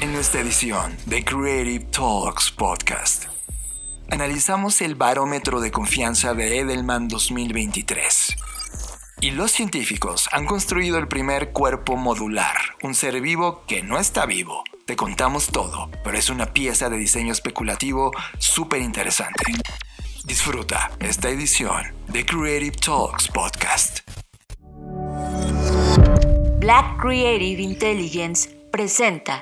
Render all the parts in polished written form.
En esta edición de Creative Talks Podcast, analizamos el barómetro de confianza de Edelman 2023. Y los científicos han construido el primer cuerpo modular, un ser vivo que no está vivo. Te contamos todo, pero es una pieza de diseño especulativo súper interesante. Disfruta esta edición de Creative Talks Podcast. Black Creative Intelligence presenta.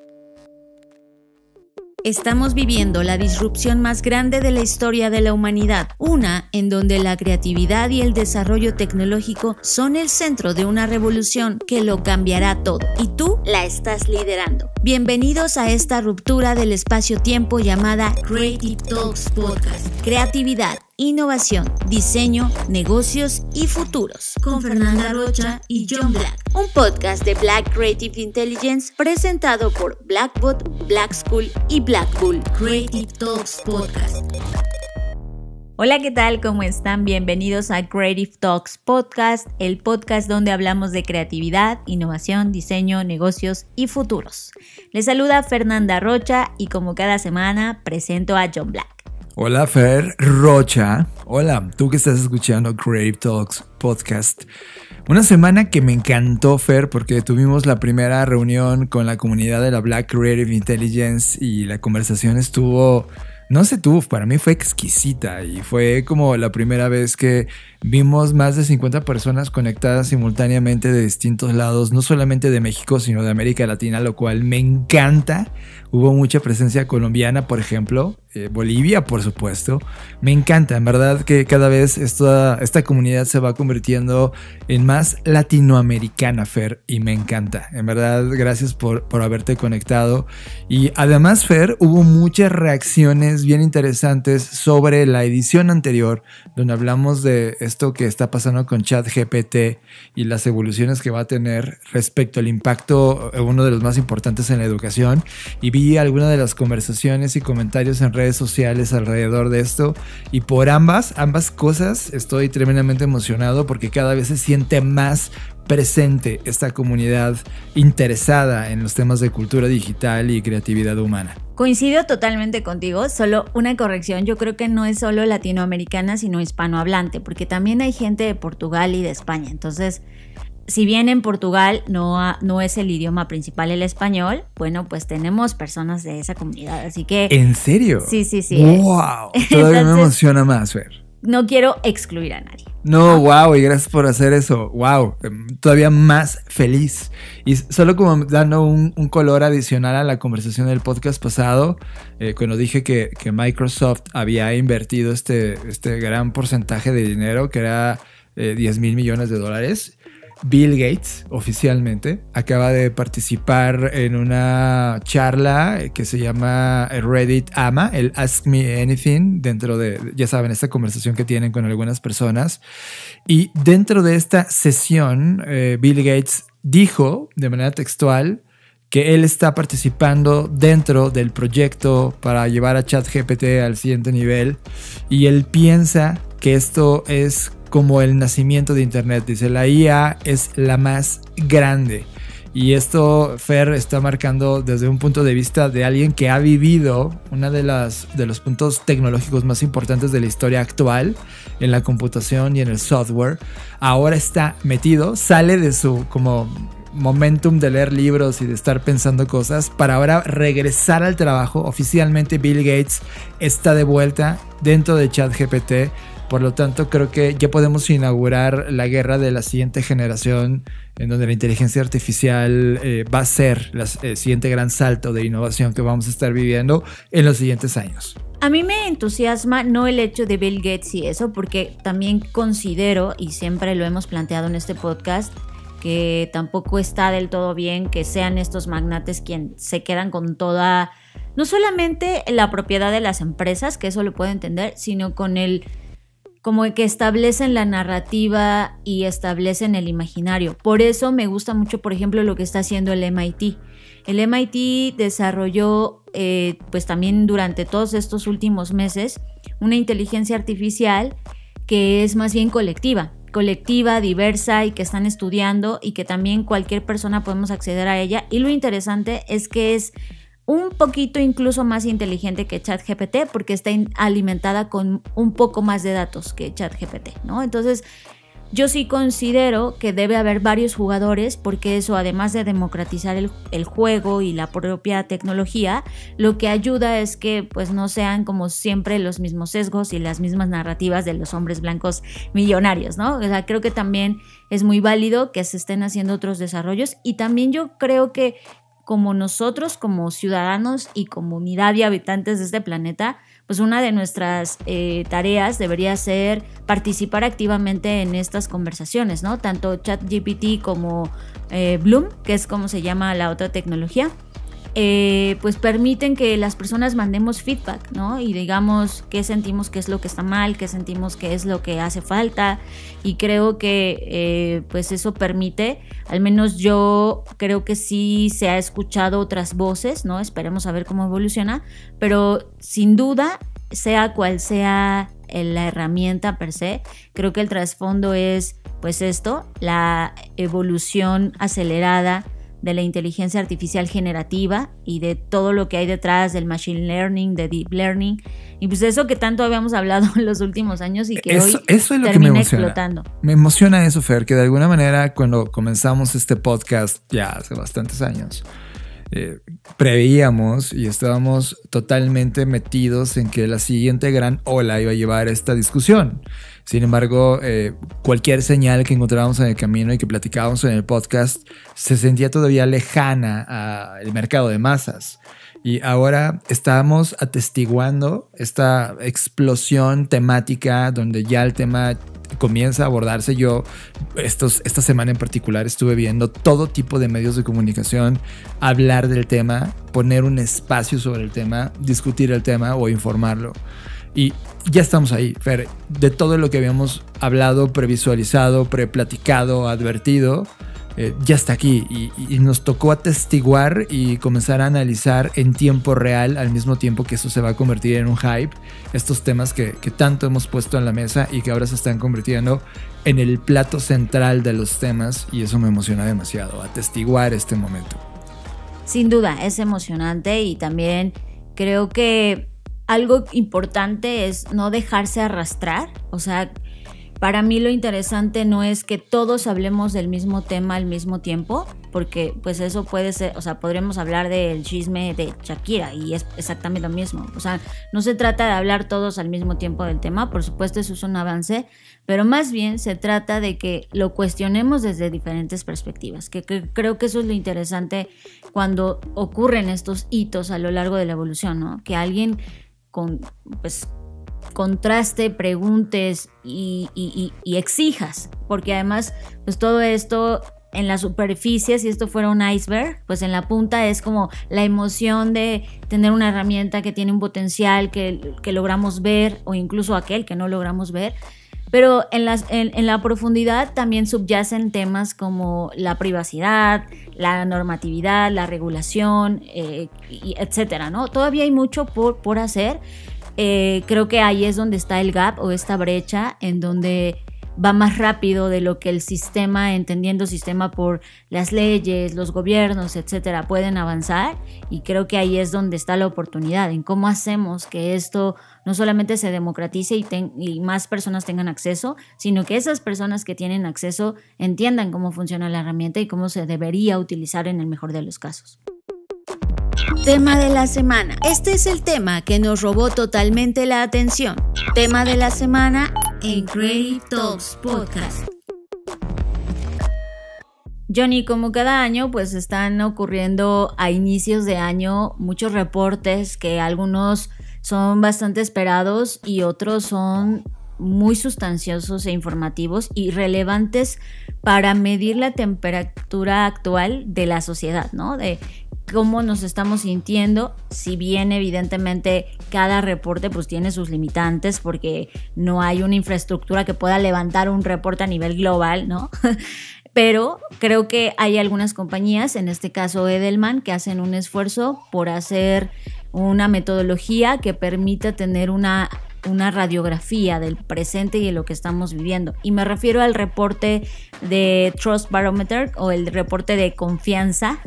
Estamos viviendo la disrupción más grande de la historia de la humanidad, una en donde la creatividad y el desarrollo tecnológico son el centro de una revolución que lo cambiará todo, y tú la estás liderando. Bienvenidos a esta ruptura del espacio-tiempo llamada Creative Talks Podcast. Creatividad, innovación, diseño, negocios y futuros. Con Fernanda Rocha y John Black. Un podcast de Black Creative Intelligence presentado por Blackbot, Black School y Blackpool. Creative Talks Podcast. Hola, ¿qué tal? ¿Cómo están? Bienvenidos a Creative Talks Podcast, el podcast donde hablamos de creatividad, innovación, diseño, negocios y futuros. Les saluda Fernanda Rocha y como cada semana presento a John Black. Hola Fer Rocha, hola, tú que estás escuchando Creative Talks Podcast. Una semana que me encantó, Fer, porque tuvimos la primera reunión con la comunidad de la Black Creative Intelligence y la conversación para mí fue exquisita y fue como la primera vez que vimos más de 50 personas conectadas simultáneamente de distintos lados, no solamente de México, sino de América Latina, lo cual me encanta. Hubo mucha presencia colombiana, por ejemplo, Bolivia, por supuesto. Me encanta, en verdad, que cada vez esta comunidad se va convirtiendo en más latinoamericana, Fer, y me encanta. En verdad, gracias por haberte conectado. Y además, Fer, hubo muchas reacciones bien interesantes sobre la edición anterior, donde hablamos de esto que está pasando con ChatGPT y las evoluciones que va a tener respecto al impacto, uno de los más importantes en la educación, y vi algunas de las conversaciones y comentarios en redes sociales alrededor de esto, y por ambas cosas estoy tremendamente emocionado porque cada vez se siente más presente esta comunidad interesada en los temas de cultura digital y creatividad humana. Coincido totalmente contigo, solo una corrección, yo creo que no es solo latinoamericana sino hispanohablante, porque también hay gente de Portugal y de España, entonces si bien en Portugal no es el idioma principal el español, bueno, pues tenemos personas de esa comunidad, así que... ¿En serio? Sí. ¡Wow! Todavía me emociona más, Fer. No quiero excluir a nadie. No, wow, y gracias por hacer eso. Wow, todavía más feliz. Y solo como dando un color adicional a la conversación del podcast pasado, cuando dije que Microsoft había invertido este gran porcentaje de dinero, que era $10 mil millones. Bill Gates oficialmente acaba de participar en una charla que se llama Reddit AMA, el Ask Me Anything, dentro de, ya saben, esta conversación que tienen con algunas personas. Y dentro de esta sesión, Bill Gates dijo de manera textual que él está participando dentro del proyecto para llevar a ChatGPT al siguiente nivel, y él piensa que esto es como el nacimiento de Internet. Dice, la IA es la más grande. Y esto, Fer, está marcando desde un punto de vista de alguien que ha vivido uno de los puntos tecnológicos más importantes de la historia actual en la computación y en el software. Ahora está metido, sale de su como momentum de leer libros y de estar pensando cosas para ahora regresar al trabajo. Oficialmente Bill Gates está de vuelta dentro de ChatGPT. Por lo tanto, creo que ya podemos inaugurar la guerra de la siguiente generación, en donde la inteligencia artificial va a ser el siguiente gran salto de innovación que vamos a estar viviendo en los siguientes años. A mí me entusiasma no el hecho de Bill Gates y eso, porque también considero, y siempre lo hemos planteado en este podcast, que tampoco está del todo bien que sean estos magnates quienes se quedan con toda, no solamente la propiedad de las empresas, que eso lo puedo entender, sino con como que establecen la narrativa y establecen el imaginario. Por eso me gusta mucho, por ejemplo, lo que está haciendo el MIT. El MIT desarrolló, pues también durante todos estos últimos meses, una inteligencia artificial que es más bien colectiva. colectiva, diversa y que están estudiando y que también cualquier persona podemos acceder a ella. Y lo interesante es que es un poquito incluso más inteligente que ChatGPT porque está alimentada con un poco más de datos que ChatGPT, ¿no? Entonces, yo sí considero que debe haber varios jugadores porque eso, además de democratizar el juego y la propia tecnología, lo que ayuda es que pues no sean como siempre los mismos sesgos y las mismas narrativas de los hombres blancos millonarios, ¿no? O sea, creo que también es muy válido que se estén haciendo otros desarrollos y también yo creo que como nosotros, como ciudadanos y comunidad y habitantes de este planeta, pues una de nuestras tareas debería ser participar activamente en estas conversaciones, ¿no? Tanto ChatGPT como Bloom, que es como se llama la otra tecnología, pues permiten que las personas mandemos feedback, ¿no? Y digamos qué sentimos que es lo que está mal, qué sentimos que es lo que hace falta. Y creo que pues eso permite, al menos yo creo que sí se ha escuchado otras voces, ¿no? Esperemos a ver cómo evoluciona, pero sin duda, sea cual sea la herramienta per se, creo que el trasfondo es pues esto, la evolución acelerada de la inteligencia artificial generativa y de todo lo que hay detrás del machine learning, de deep learning, y pues eso que tanto habíamos hablado en los últimos años y que eso es lo que me emociona. Explotando. Me emociona eso, Fer, que de alguna manera cuando comenzamos este podcast ya hace bastantes años, preveíamos y estábamos totalmente metidos en que la siguiente gran ola iba a llevar esta discusión. Sin embargo, cualquier señal que encontrábamos en el camino y que platicábamos en el podcast se sentía todavía lejana al mercado de masas. Y ahora estamos atestiguando esta explosión temática donde ya el tema comienza a abordarse. Yo esta semana en particular estuve viendo todo tipo de medios de comunicación hablar del tema, poner un espacio sobre el tema, discutir el tema o informarlo. Y ya estamos ahí, Fer, de todo lo que habíamos hablado, previsualizado, preplaticado, advertido, ya está aquí y nos tocó atestiguar y comenzar a analizar en tiempo real, al mismo tiempo que eso se va a convertir en un hype, estos temas que tanto hemos puesto en la mesa y que ahora se están convirtiendo en el plato central de los temas, y eso me emociona demasiado, atestiguar este momento. Sin duda, es emocionante y también creo que algo importante es no dejarse arrastrar. O sea, para mí lo interesante no es que todos hablemos del mismo tema al mismo tiempo, porque pues eso puede ser, o sea, podremos hablar del chisme de Shakira y es exactamente lo mismo. O sea, no se trata de hablar todos al mismo tiempo del tema, por supuesto eso es un avance, pero más bien se trata de que lo cuestionemos desde diferentes perspectivas, que creo que eso es lo interesante cuando ocurren estos hitos a lo largo de la evolución, ¿no? Que alguien contraste, preguntes y exijas, porque además pues todo esto en la superficie, si esto fuera un iceberg, pues en la punta es como la emoción de tener una herramienta que tiene un potencial que logramos ver, o incluso aquel que no logramos ver. Pero en la profundidad también subyacen temas como la privacidad, la normatividad, la regulación, etcétera, ¿no? Todavía hay mucho por hacer. Creo que ahí es donde está el gap o esta brecha en donde va más rápido de lo que el sistema, entendiendo sistema por las leyes, los gobiernos, etcétera, pueden avanzar, y creo que ahí es donde está la oportunidad, en cómo hacemos que esto no solamente se democratice y más personas tengan acceso, sino que esas personas que tienen acceso entiendan cómo funciona la herramienta y cómo se debería utilizar en el mejor de los casos. Tema de la semana. Este es el tema que nos robó totalmente la atención. Tema de la semana en Creative Talks Podcast. Johnny, como cada año, pues están ocurriendo a inicios de año muchos reportes que algunos son bastante esperados y otros son muy sustanciosos e informativos y relevantes para medir la temperatura actual de la sociedad, ¿no? De cómo nos estamos sintiendo, si bien evidentemente cada reporte pues tiene sus limitantes porque no hay una infraestructura que pueda levantar un reporte a nivel global, ¿no? Pero creo que hay algunas compañías, en este caso Edelman, que hacen un esfuerzo por hacer una metodología que permita tener una una radiografía del presente y de lo que estamos viviendo. Y me refiero al reporte de Trust Barometer o el reporte de confianza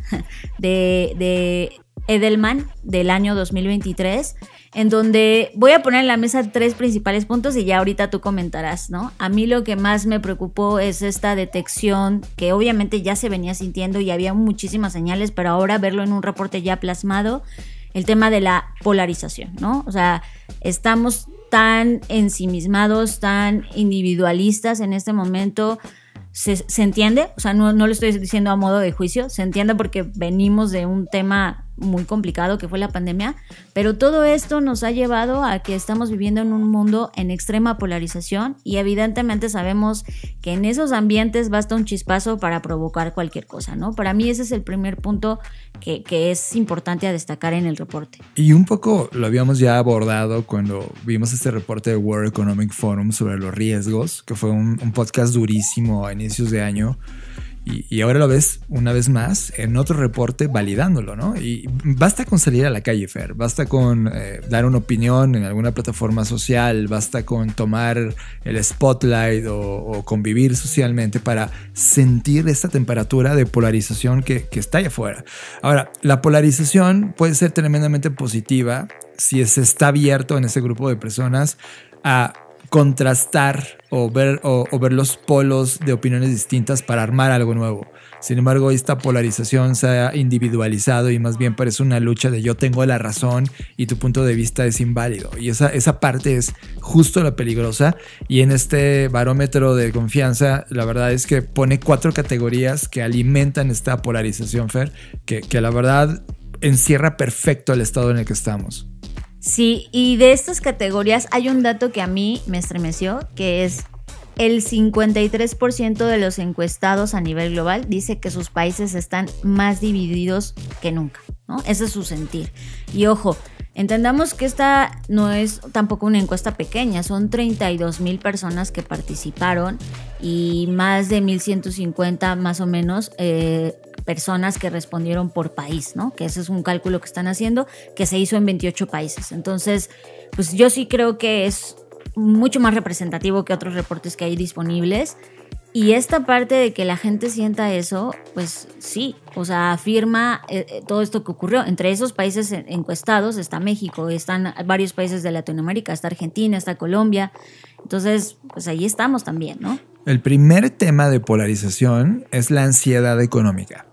de Edelman del año 2023, en donde voy a poner en la mesa 3 principales puntos y ya ahorita tú comentarás, ¿no? A mí lo que más me preocupó es esta detección que obviamente ya se venía sintiendo y había muchísimas señales, pero ahora verlo en un reporte ya plasmado, el tema de la polarización, ¿no? O sea, estamos tan ensimismados, tan individualistas en este momento. Se entiende, o sea, no lo estoy diciendo a modo de juicio, se entiende porque venimos de un tema muy complicado que fue la pandemia, pero todo esto nos ha llevado a que estamos viviendo en un mundo en extrema polarización y evidentemente sabemos que en esos ambientes basta un chispazo para provocar cualquier cosa, ¿no? Para mí ese es el primer punto que es importante a destacar en el reporte. Y un poco lo habíamos ya abordado cuando vimos este reporte de World Economic Forum sobre los riesgos, que fue un podcast durísimo a inicios de año. Y ahora lo ves una vez más en otro reporte validándolo, ¿no? Y basta con salir a la calle, Fer, basta con dar una opinión en alguna plataforma social, basta con tomar el spotlight o convivir socialmente para sentir esta temperatura de polarización que está allá afuera. Ahora, la polarización puede ser tremendamente positiva si se está abierto en ese grupo de personas a contrastar o ver los polos de opiniones distintas para armar algo nuevo. Sin embargo, esta polarización se ha individualizado y más bien parece una lucha de yo tengo la razón y tu punto de vista es inválido. Y esa parte es justo la peligrosa. Y en este barómetro de confianza, la verdad es que pone 4 categorías que alimentan esta polarización, Fer, que la verdad encierra perfecto el estado en el que estamos. Sí, y de estas categorías hay un dato que a mí me estremeció, que es el 53% de los encuestados a nivel global dice que sus países están más divididos que nunca, ¿no? Ese es su sentir. Y ojo, entendamos que esta no es tampoco una encuesta pequeña, son 32,000 personas que participaron y más de 1,150 más o menos personas que respondieron por país, ¿no? Que ese es un cálculo que están haciendo, que se hizo en 28 países. Entonces, pues yo sí creo que es mucho más representativo que otros reportes que hay disponibles. Y esta parte de que la gente sienta eso, pues sí, o sea, afirma todo esto que ocurrió. Entre esos países encuestados está México, están varios países de Latinoamérica, está Argentina, está Colombia. Entonces, pues ahí estamos también, ¿no? El primer tema de polarización es la ansiedad económica,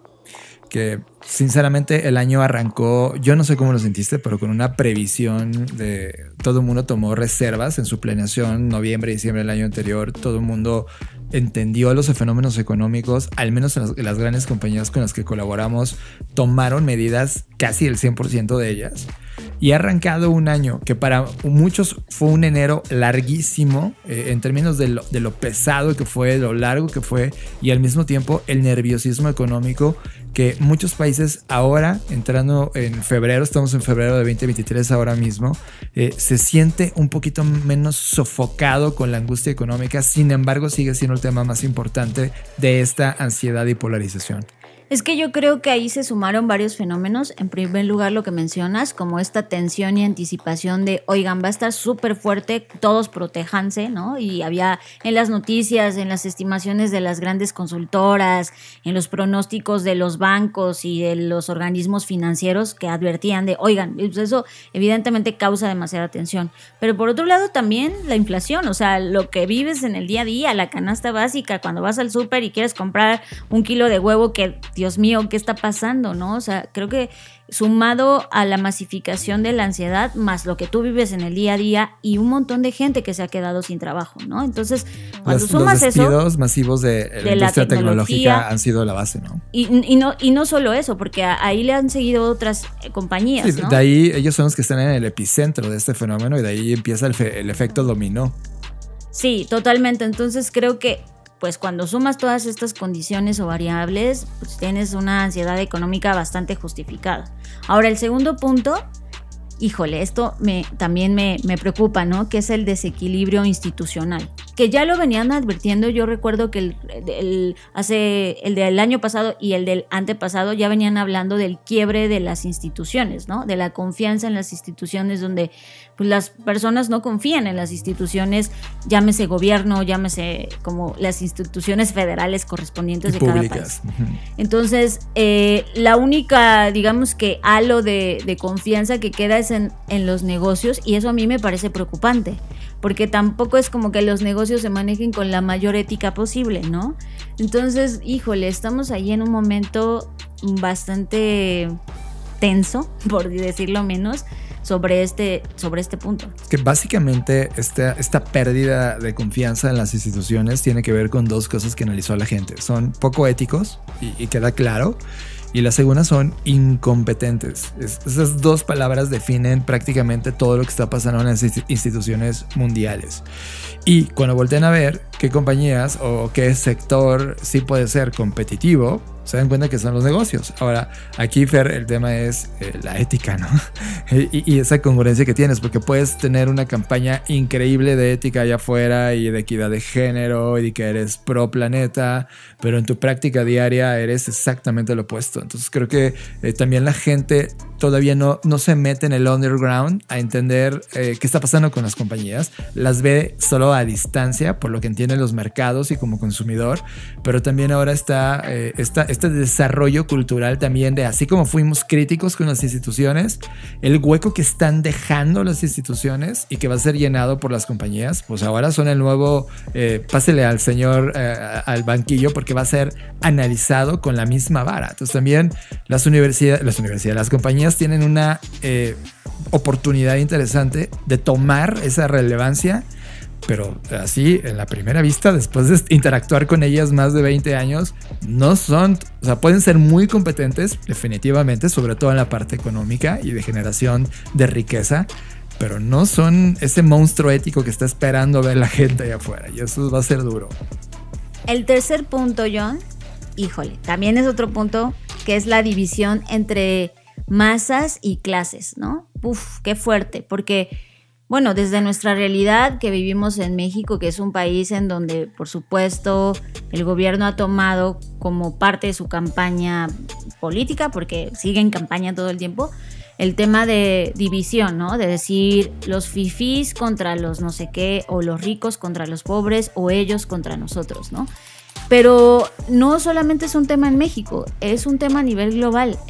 que sinceramente el año arrancó, yo no sé cómo lo sentiste, pero con una previsión de todo el mundo tomó reservas en su planeación, noviembre, diciembre del año anterior, todo el mundo entendió los fenómenos económicos, al menos en las grandes compañías con las que colaboramos, tomaron medidas, casi el 100% de ellas. Y ha arrancado un año que para muchos fue un enero larguísimo en términos de lo pesado que fue, de lo largo que fue y al mismo tiempo el nerviosismo económico que muchos países ahora, entrando en febrero, estamos en febrero de 2023 ahora mismo, se siente un poquito menos sofocado con la angustia económica, sin embargo sigue siendo el tema más importante de esta ansiedad y polarización. Es que yo creo que ahí se sumaron varios fenómenos. En primer lugar, lo que mencionas, como esta tensión y anticipación de, oigan, va a estar súper fuerte, todos protéjanse, ¿no? Y había en las noticias, en las estimaciones de las grandes consultoras, en los pronósticos de los bancos y de los organismos financieros que advertían de, oigan, pues eso evidentemente causa demasiada tensión. Pero por otro lado también la inflación, o sea, lo que vives en el día a día, la canasta básica, cuando vas al súper y quieres comprar 1 kilo de huevo que... Dios mío, ¿qué está pasando? ¿No? O sea, creo que sumado a la masificación de la ansiedad, más lo que tú vives en el día a día y un montón de gente que se ha quedado sin trabajo, ¿no? Entonces, cuando sumas los despidos eso, masivos de la industria tecnológica han sido la base, ¿no? Y no solo eso, porque ahí le han seguido otras compañías, sí, ¿no? De ahí ellos son los que están en el epicentro de este fenómeno y de ahí empieza el efecto dominó. Sí, totalmente. Entonces creo que pues cuando sumas todas estas condiciones o variables, pues tienes una ansiedad económica bastante justificada. Ahora, el segundo punto, híjole, esto también me preocupa, ¿no? Que es el desequilibrio institucional. que ya lo venían advirtiendo. Yo recuerdo que el del año pasado y el del antepasado ya venían hablando del quiebre de las instituciones, ¿no? De la confianza en las instituciones, donde pues las personas no confían en las instituciones, llámese gobierno, llámese como las instituciones federales correspondientes de cada país. Entonces, la única, digamos que halo de confianza que queda es en los negocios, y eso a mí me parece preocupante, porque tampoco es como que los negocios se manejen con la mayor ética posible, ¿no? Entonces, híjole, estamos ahí en un momento bastante tenso, por decirlo menos, sobre este punto. Que básicamente esta pérdida de confianza en las instituciones tiene que ver con dos cosas que analizó la gente. Son poco éticos, y queda claro. Y la segunda son incompetentes. Esas dos palabras definen prácticamente todo lo que está pasando en las instituciones mundiales. Y cuando voltean a ver qué compañías o qué sector sí puede ser competitivo, se dan cuenta que son los negocios. Ahora, aquí, Fer, el tema es la ética, ¿no? y esa congruencia que tienes, porque puedes tener una campaña increíble de ética allá afuera y de equidad de género y que eres pro planeta, pero en tu práctica diaria eres exactamente lo opuesto. Entonces creo que también la gente todavía no se mete en el underground a entender qué está pasando con las compañías. Las ve solo a distancia por lo que entienden los mercados y como consumidor, pero también ahora está este desarrollo cultural también de, así como fuimos críticos con las instituciones, el hueco que están dejando las instituciones y que va a ser llenado por las compañías, pues ahora son el nuevo, pásele al señor al banquillo, porque va a ser analizado con la misma vara. Entonces también las compañías tienen una oportunidad interesante de tomar esa relevancia, pero así en la primera vista, después de interactuar con ellas más de 20 años, no son, o sea, pueden ser muy competentes definitivamente, sobre todo en la parte económica y de generación de riqueza, pero no son ese monstruo ético que está esperando ver la gente allá afuera, y eso va a ser duro. El tercer punto, John, híjole, también es otro punto, que es la división entre masas y clases, ¿no? Uf, qué fuerte, porque bueno, desde nuestra realidad que vivimos en México, que es un país en donde, por supuesto, el gobierno ha tomado como parte de su campaña política, porque sigue en campaña todo el tiempo, el tema de división, ¿no? De decir los fifís contra los no sé qué, o los ricos contra los pobres, o ellos contra nosotros, ¿no? Pero no solamente es un tema en México, es un tema a nivel global.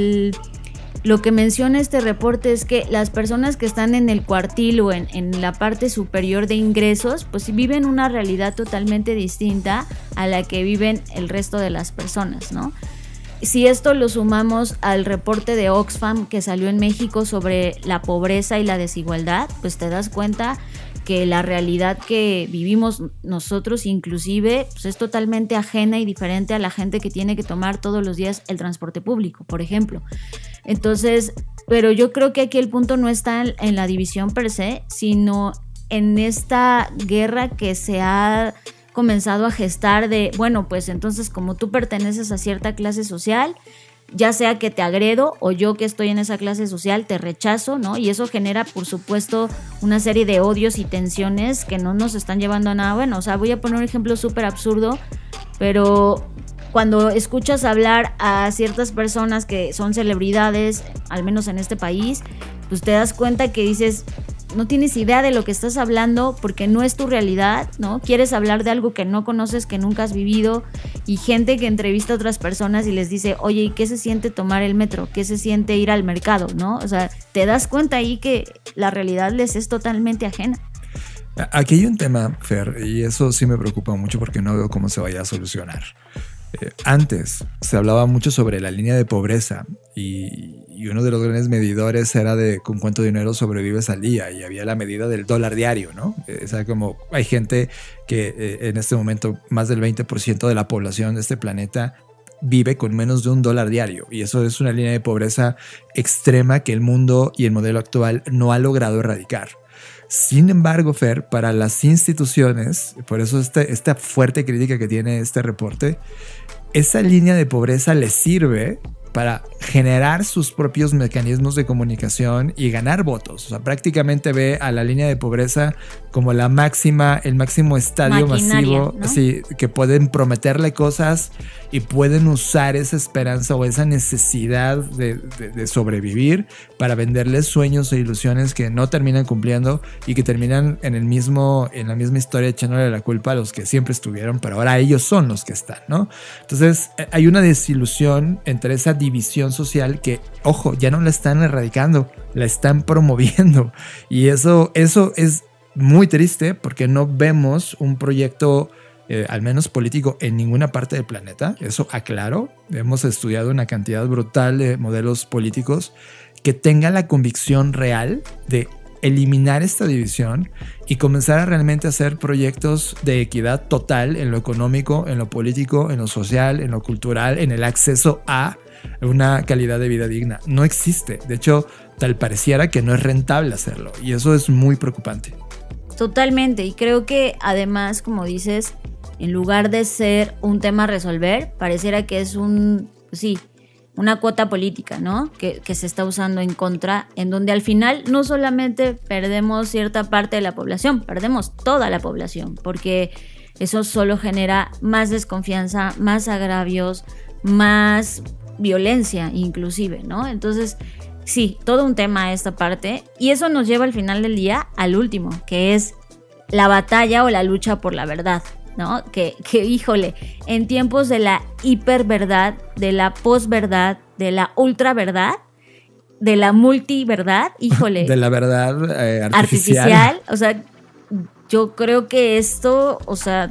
Lo que menciona este reporte es que las personas que están en el cuartil o en la parte superior de ingresos, pues viven una realidad totalmente distinta a la que viven el resto de las personas, ¿no? Si esto lo sumamos al reporte de Oxfam que salió en México sobre la pobreza y la desigualdad, pues te das cuenta que la realidad que vivimos nosotros inclusive pues es totalmente ajena y diferente a la gente que tiene que tomar todos los días el transporte público, por ejemplo. Entonces, pero yo creo que aquí el punto no está en la división per se, sino en esta guerra que se ha comenzado a gestar de, bueno, pues entonces como tú perteneces a cierta clase social, ya sea que te agredo o yo que estoy en esa clase social te rechazo, ¿no? Y eso genera, por supuesto, una serie de odios y tensiones que no nos están llevando a nada bueno. O sea, voy a poner un ejemplo súper absurdo, pero cuando escuchas hablar a ciertas personas que son celebridades, al menos en este país, pues te das cuenta que dices, no tienes idea de lo que estás hablando porque no es tu realidad, ¿no? Quieres hablar de algo que no conoces, que nunca has vivido, y gente que entrevista a otras personas y les dice, oye, ¿y qué se siente tomar el metro? ¿Qué se siente ir al mercado? ¿No? O sea, te das cuenta ahí que la realidad les es totalmente ajena. Aquí hay un tema, Fer, y eso sí me preocupa mucho porque no veo cómo se vaya a solucionar. Antes se hablaba mucho sobre la línea de pobreza y uno de los grandes medidores era de con cuánto dinero sobrevives al día, y había la medida del dólar diario, ¿no? O sea, como hay gente que en este momento más del 20% de la población de este planeta vive con menos de $1 diario, y eso es una línea de pobreza extrema que el mundo y el modelo actual no ha logrado erradicar. Sin embargo, Fer, para las instituciones, por eso esta fuerte crítica que tiene este reporte, esa línea de pobreza les sirve para generar sus propios mecanismos de comunicación y ganar votos. O sea, prácticamente ve a la línea de pobreza como el máximo estadio masivo, ¿no? Sí, que pueden prometerle cosas y pueden usar esa esperanza o esa necesidad de sobrevivir para venderles sueños e ilusiones que no terminan cumpliendo y que terminan en la misma historia echándole la culpa a los que siempre estuvieron, pero ahora ellos son los que están, ¿no? Entonces hay una desilusión entre esa división social que, ojo, ya no la están erradicando, la están promoviendo, y eso es muy triste porque no vemos un proyecto al menos político en ninguna parte del planeta. Eso aclaro, hemos estudiado una cantidad brutal de modelos políticos que tengan la convicción real de eliminar esta división y comenzar a realmente hacer proyectos de equidad total en lo económico, en lo político, en lo social, en lo cultural, en el acceso a una calidad de vida digna. No existe. De hecho, tal pareciera que no es rentable hacerlo, y eso es muy preocupante. Totalmente, y creo que además, como dices, en lugar de ser un tema a resolver, pareciera que es una cuota política, ¿no? Que se está usando en contra, en donde al final no solamente perdemos cierta parte de la población, perdemos toda la población, porque eso solo genera más desconfianza, más agravios, más violencia inclusive, ¿no? Entonces, sí, todo un tema esta parte, y eso nos lleva al final del día al último, que es la batalla o la lucha por la verdad, ¿no? Que híjole, en tiempos de la hiperverdad, de la posverdad, de la ultraverdad, de la multiverdad, híjole. De la verdad artificial. O sea, yo creo que esto, o sea,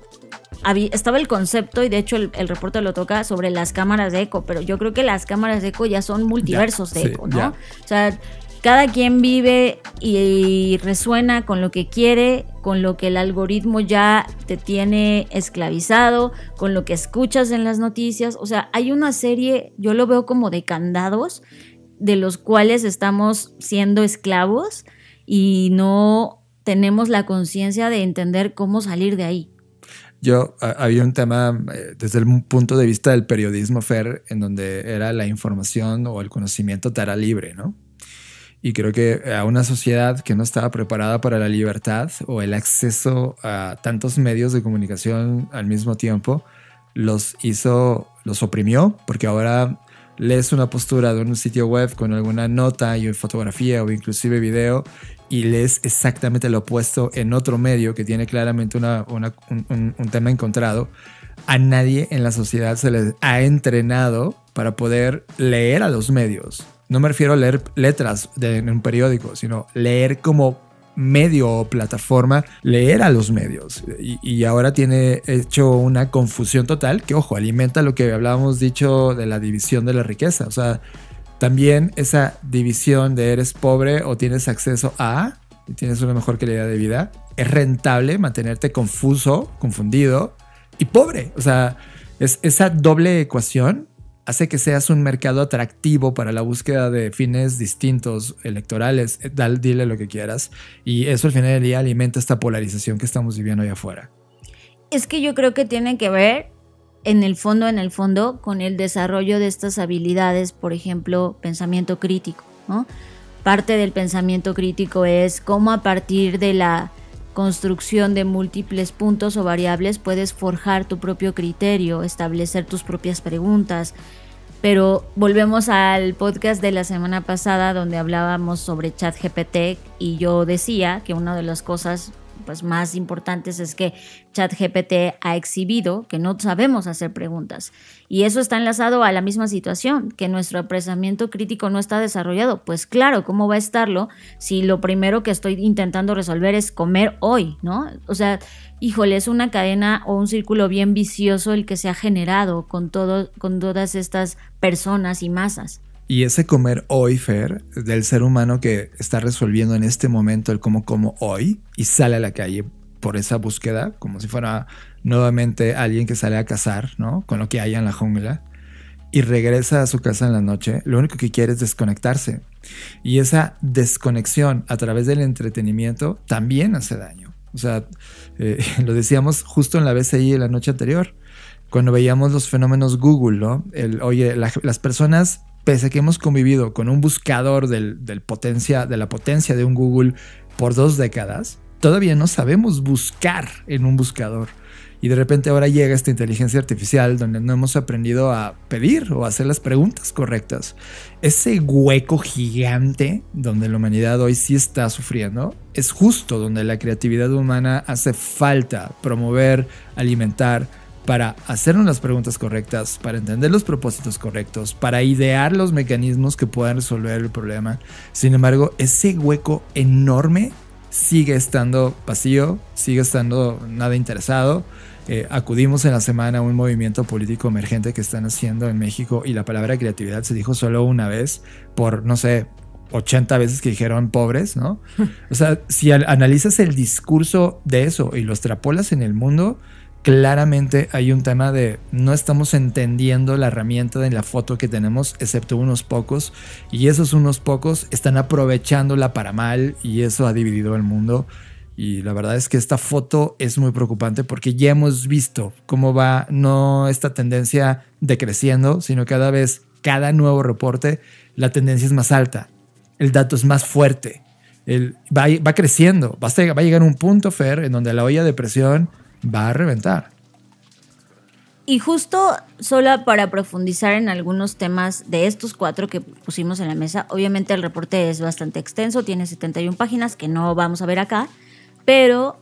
estaba el concepto, y de hecho el reporte lo toca, sobre las cámaras de eco, pero yo creo que las cámaras de eco ya son multiversos de eco, ¿no? Ya. O sea, cada quien vive y resuena con lo que quiere, con lo que el algoritmo ya te tiene esclavizado, con lo que escuchas en las noticias. O sea, hay una serie, yo lo veo como de candados, de los cuales estamos siendo esclavos y no tenemos la conciencia de entender cómo salir de ahí. Había un tema desde el punto de vista del periodismo, Fer, en donde era la información o el conocimiento te hará libre, ¿no? Y creo que a una sociedad que no estaba preparada para la libertad o el acceso a tantos medios de comunicación al mismo tiempo, los oprimió, porque ahora lees una postura de un sitio web con alguna nota y fotografía o inclusive video, y lees exactamente lo opuesto en otro medio que tiene claramente un tema encontrado. A nadie en la sociedad se les ha entrenado para poder leer a los medios. No me refiero a leer letras en un periódico, sino leer como medio o plataforma, leer a los medios. Y ahora tiene hecho una confusión total que, ojo, alimenta lo que hablábamos dicho de la división de la riqueza. O sea, también esa división de eres pobre o tienes acceso a y tienes una mejor calidad de vida, es rentable mantenerte confuso, confundido y pobre. O sea, esa doble ecuación hace que seas un mercado atractivo para la búsqueda de fines distintos, electorales, dile lo que quieras. Y eso al final del día alimenta esta polarización que estamos viviendo allá afuera. Es que yo creo que tiene que ver en el fondo, con el desarrollo de estas habilidades, por ejemplo, pensamiento crítico, ¿no? Parte del pensamiento crítico es cómo a partir de la construcción de múltiples puntos o variables puedes forjar tu propio criterio, establecer tus propias preguntas. Pero volvemos al podcast de la semana pasada donde hablábamos sobre ChatGPT, y yo decía que una de las cosas más importantes es que ChatGPT ha exhibido que no sabemos hacer preguntas, y eso está enlazado a la misma situación, que nuestro pensamiento crítico no está desarrollado. Pues claro, ¿cómo va a estarlo si lo primero que estoy intentando resolver es comer hoy, ¿no? O sea, híjole, es una cadena o un círculo bien vicioso el que se ha generado con todas estas personas y masas. Y ese comer hoy, Fer, del ser humano que está resolviendo en este momento el cómo como hoy y sale a la calle por esa búsqueda, como si fuera nuevamente alguien que sale a cazar, ¿no? Con lo que haya en la jungla, y regresa a su casa en la noche, lo único que quiere es desconectarse. Y esa desconexión a través del entretenimiento también hace daño. O sea, lo decíamos justo en la BCI la noche anterior. cuando veíamos los fenómenos Google, ¿no? Las personas, pese a que hemos convivido con un buscador de la potencia de un Google por 2 décadas, todavía no sabemos buscar en un buscador. Y de repente ahora llega esta inteligencia artificial donde no hemos aprendido a pedir o a hacer las preguntas correctas. Ese hueco gigante donde la humanidad hoy sí está sufriendo es justo donde la creatividad humana hace falta promover, alimentar, para hacernos las preguntas correctas, para entender los propósitos correctos, para idear los mecanismos que puedan resolver el problema. Sin embargo, ese hueco enorme sigue estando vacío, sigue estando nada interesado. Acudimos en la semana a un movimiento político emergente que están haciendo en México y la palabra creatividad se dijo solo una vez por, no sé, 80 veces que dijeron pobres, ¿no? O sea, si analizas el discurso de eso y lo extrapolas en el mundo, claramente hay un tema de no estamos entendiendo la herramienta de la foto que tenemos, excepto unos pocos, y esos unos pocos están aprovechándola para mal y eso ha dividido el mundo. Y la verdad es que esta foto es muy preocupante porque ya hemos visto cómo va no esta tendencia decreciendo, sino cada nuevo reporte, la tendencia es más alta, el dato es más fuerte, va creciendo, va a llegar un punto, Fer, en donde la olla de presión va a reventar. Y justo solo para profundizar en algunos temas de estos 4 que pusimos en la mesa, obviamente el reporte es bastante extenso, tiene 71 páginas que no vamos a ver acá, pero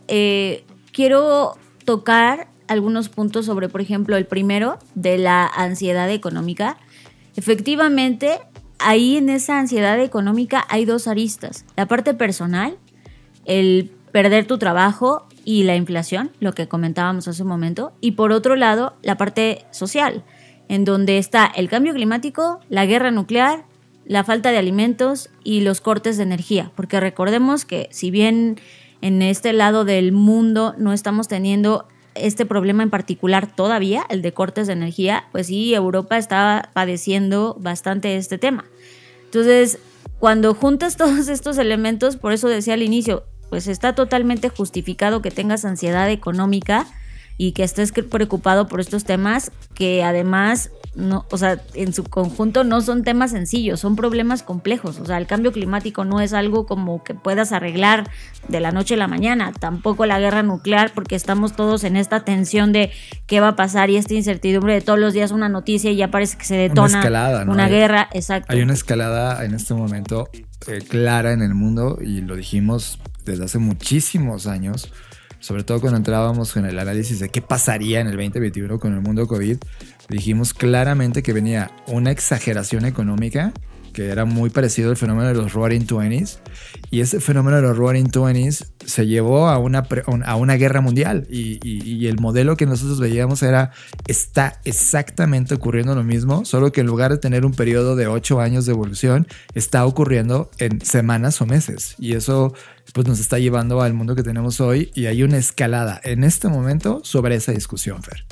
quiero tocar algunos puntos sobre, por ejemplo, el primero de la ansiedad económica. Efectivamente, ahí en esa ansiedad económica hay 2 aristas. La parte personal, el perder tu trabajo y la inflación, lo que comentábamos hace un momento. Y por otro lado, la parte social, en donde está el cambio climático, la guerra nuclear, la falta de alimentos y los cortes de energía. Porque recordemos que si bien en este lado del mundo no estamos teniendo este problema en particular todavía, el de cortes de energía, pues sí, Europa está padeciendo bastante este tema. Entonces, cuando juntas todos estos elementos, por eso decía al inicio, pues está totalmente justificado que tengas ansiedad económica y que estés preocupado por estos temas que además, no, o sea, en su conjunto no son temas sencillos, son problemas complejos. O sea, el cambio climático no es algo como que puedas arreglar de la noche a la mañana, tampoco la guerra nuclear, porque estamos todos en esta tensión de qué va a pasar y esta incertidumbre de todos los días una noticia y ya parece que se detona una escalada, ¿no? Una guerra, exacto. Hay una escalada en este momento clara en el mundo y lo dijimos desde hace muchísimos años, sobre todo cuando entrábamos en el análisis de qué pasaría en el 2021 con el mundo COVID, dijimos claramente que venía una exageración económica que era muy parecido al fenómeno de los Roaring Twenties, y ese fenómeno de los Roaring Twenties se llevó a una guerra mundial y el modelo que nosotros veíamos está exactamente ocurriendo lo mismo, solo que en lugar de tener un periodo de 8 años de evolución, está ocurriendo en semanas o meses, y eso pues nos está llevando al mundo que tenemos hoy, y hay una escalada en este momento sobre esa discusión, Fer.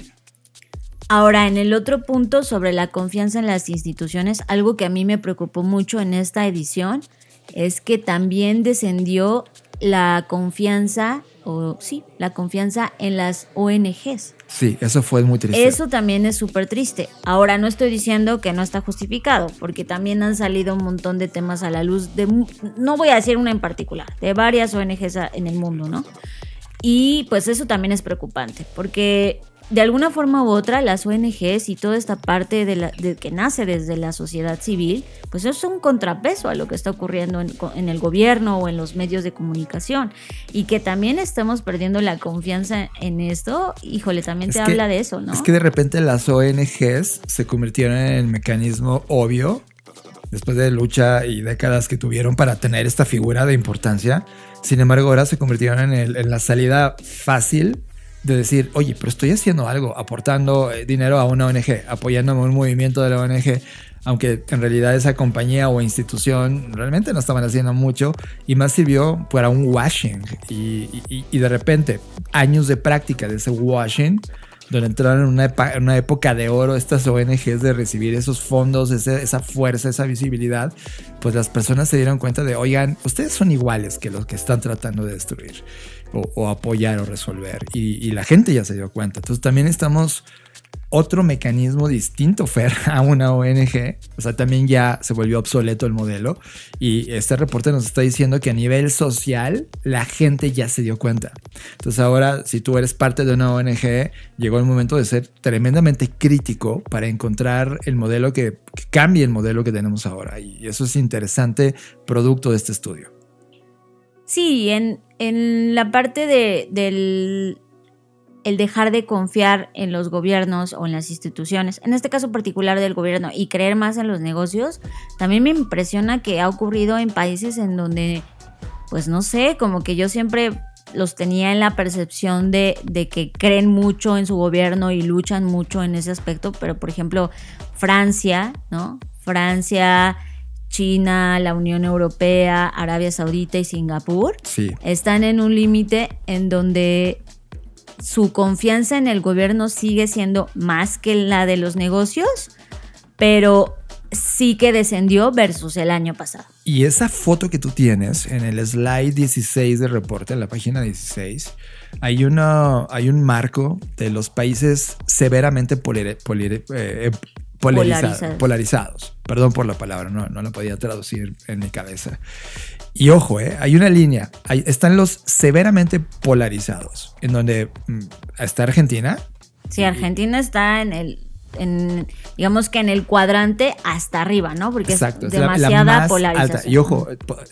Ahora, en el otro punto sobre la confianza en las instituciones, algo que a mí me preocupó mucho en esta edición es que también descendió la confianza, la confianza en las ONGs. Sí, eso fue muy triste. Eso también es súper triste. Ahora, no estoy diciendo que no está justificado, porque también han salido un montón de temas a la luz, no voy a decir una en particular, de varias ONGs en el mundo, ¿no? Y pues eso también es preocupante, porque de alguna forma u otra, las ONGs y toda esta parte de que nace desde la sociedad civil, pues eso es un contrapeso a lo que está ocurriendo en el gobierno o en los medios de comunicación. Y que también estamos perdiendo la confianza en esto, híjole, también habla de eso, ¿no? Es que de repente las ONGs se convirtieron en el mecanismo obvio, después de lucha y décadas que tuvieron para tener esta figura de importancia. Sin embargo, ahora se convirtieron en la salida fácil de decir, oye, pero estoy haciendo algo, aportando dinero a una ONG, apoyándome a un movimiento de la ONG, aunque en realidad esa compañía o institución realmente no estaban haciendo mucho, y más sirvió para un washing. Y de repente, años de práctica de ese washing, donde entraron en una época de oro estas ONGs de recibir esos fondos, esa fuerza, esa visibilidad, pues las personas se dieron cuenta de, oigan, ustedes son iguales que los que están tratando de destruir o apoyar o resolver, y la gente ya se dio cuenta. Entonces también estamos otro mecanismo distinto, Fer, a una ONG. O sea, también ya se volvió obsoleto el modelo. Y este reporte nos está diciendo que a nivel social la gente ya se dio cuenta. Entonces ahora, si tú eres parte de una ONG, llegó el momento de ser tremendamente crítico para encontrar el modelo que cambie el modelo que tenemos ahora. Y eso es interesante, producto de este estudio. Sí, en la parte del el dejar de confiar en los gobiernos o en las instituciones, en este caso particular del gobierno, y creer más en los negocios, también me impresiona que ha ocurrido en países en donde, pues no sé, como que yo siempre los tenía en la percepción de que creen mucho en su gobierno y luchan mucho en ese aspecto, pero por ejemplo Francia, ¿no? Francia, China, la Unión Europea, Arabia Saudita y Singapur están en un límite en donde su confianza en el gobierno sigue siendo más que la de los negocios, pero sí que descendió versus el año pasado. Y esa foto que tú tienes en el slide 16 del reporte, en la página 16, hay un marco de los países severamente polarizados. Perdón por la palabra, no la podía traducir en mi cabeza. Y ojo, hay una línea. Están los severamente polarizados, en donde está Argentina. Sí, Argentina está digamos que en el cuadrante hasta arriba, ¿no? Porque exacto, es demasiada la más polarización. Alta. Y ojo,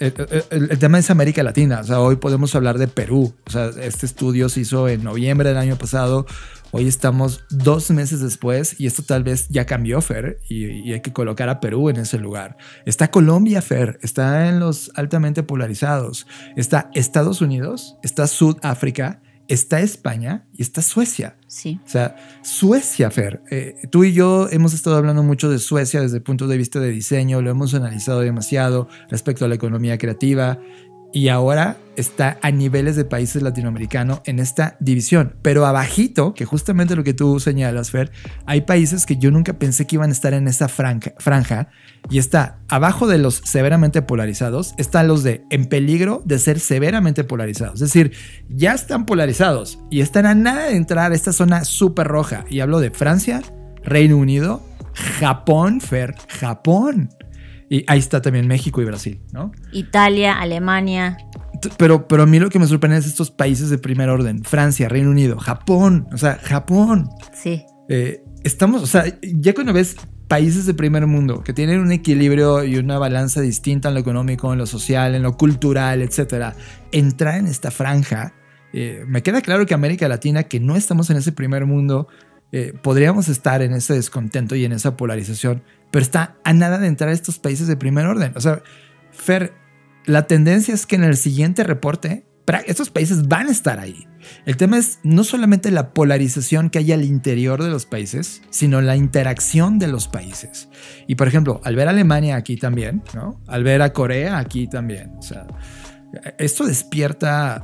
el tema es América Latina. O sea, hoy podemos hablar de Perú. O sea, este estudio se hizo en noviembre del año pasado. Hoy estamos 2 meses después y esto tal vez ya cambió, Fer, y hay que colocar a Perú en ese lugar. Está Colombia, Fer, está en los altamente polarizados. Está Estados Unidos, está Sudáfrica, está España y está Suecia. Sí. O sea, Suecia, Fer. Tú y yo hemos estado hablando mucho de Suecia desde el punto de vista de diseño, lo hemos analizado demasiado respecto a la economía creativa. Y ahora está a niveles de países latinoamericanos en esta división. Pero abajito, que justamente lo que tú señalas, Fer, hay países que yo nunca pensé que iban a estar en esa franja. Y está abajo de los severamente polarizados, están los de en peligro de ser severamente polarizados. Es decir, ya están polarizados y están a nada de entrar a esta zona súper roja. Y hablo de Francia, Reino Unido, Japón, Fer, Japón. Y ahí está también México y Brasil, ¿no? Italia, Alemania. Pero a mí lo que me sorprende es estos países de primer orden. Francia, Reino Unido, Japón. O sea, Japón. Sí. Estamos, o sea, ya cuando ves países de primer mundo que tienen un equilibrio y una balanza distinta en lo económico, en lo social, en lo cultural, etcétera, entrar en esta franja, me queda claro que América Latina, que no estamos en ese primer mundo, podríamos estar en ese descontento y en esa polarización, pero está a nada de entrar a estos países de primer orden. O sea, Fer, la tendencia es que en el siguiente reporte estos países van a estar ahí. El tema es no solamente la polarización que hay al interior de los países, sino la interacción de los países. Y por ejemplo, al ver a Alemania aquí también, ¿no? Al ver a Corea aquí también. O sea, esto despierta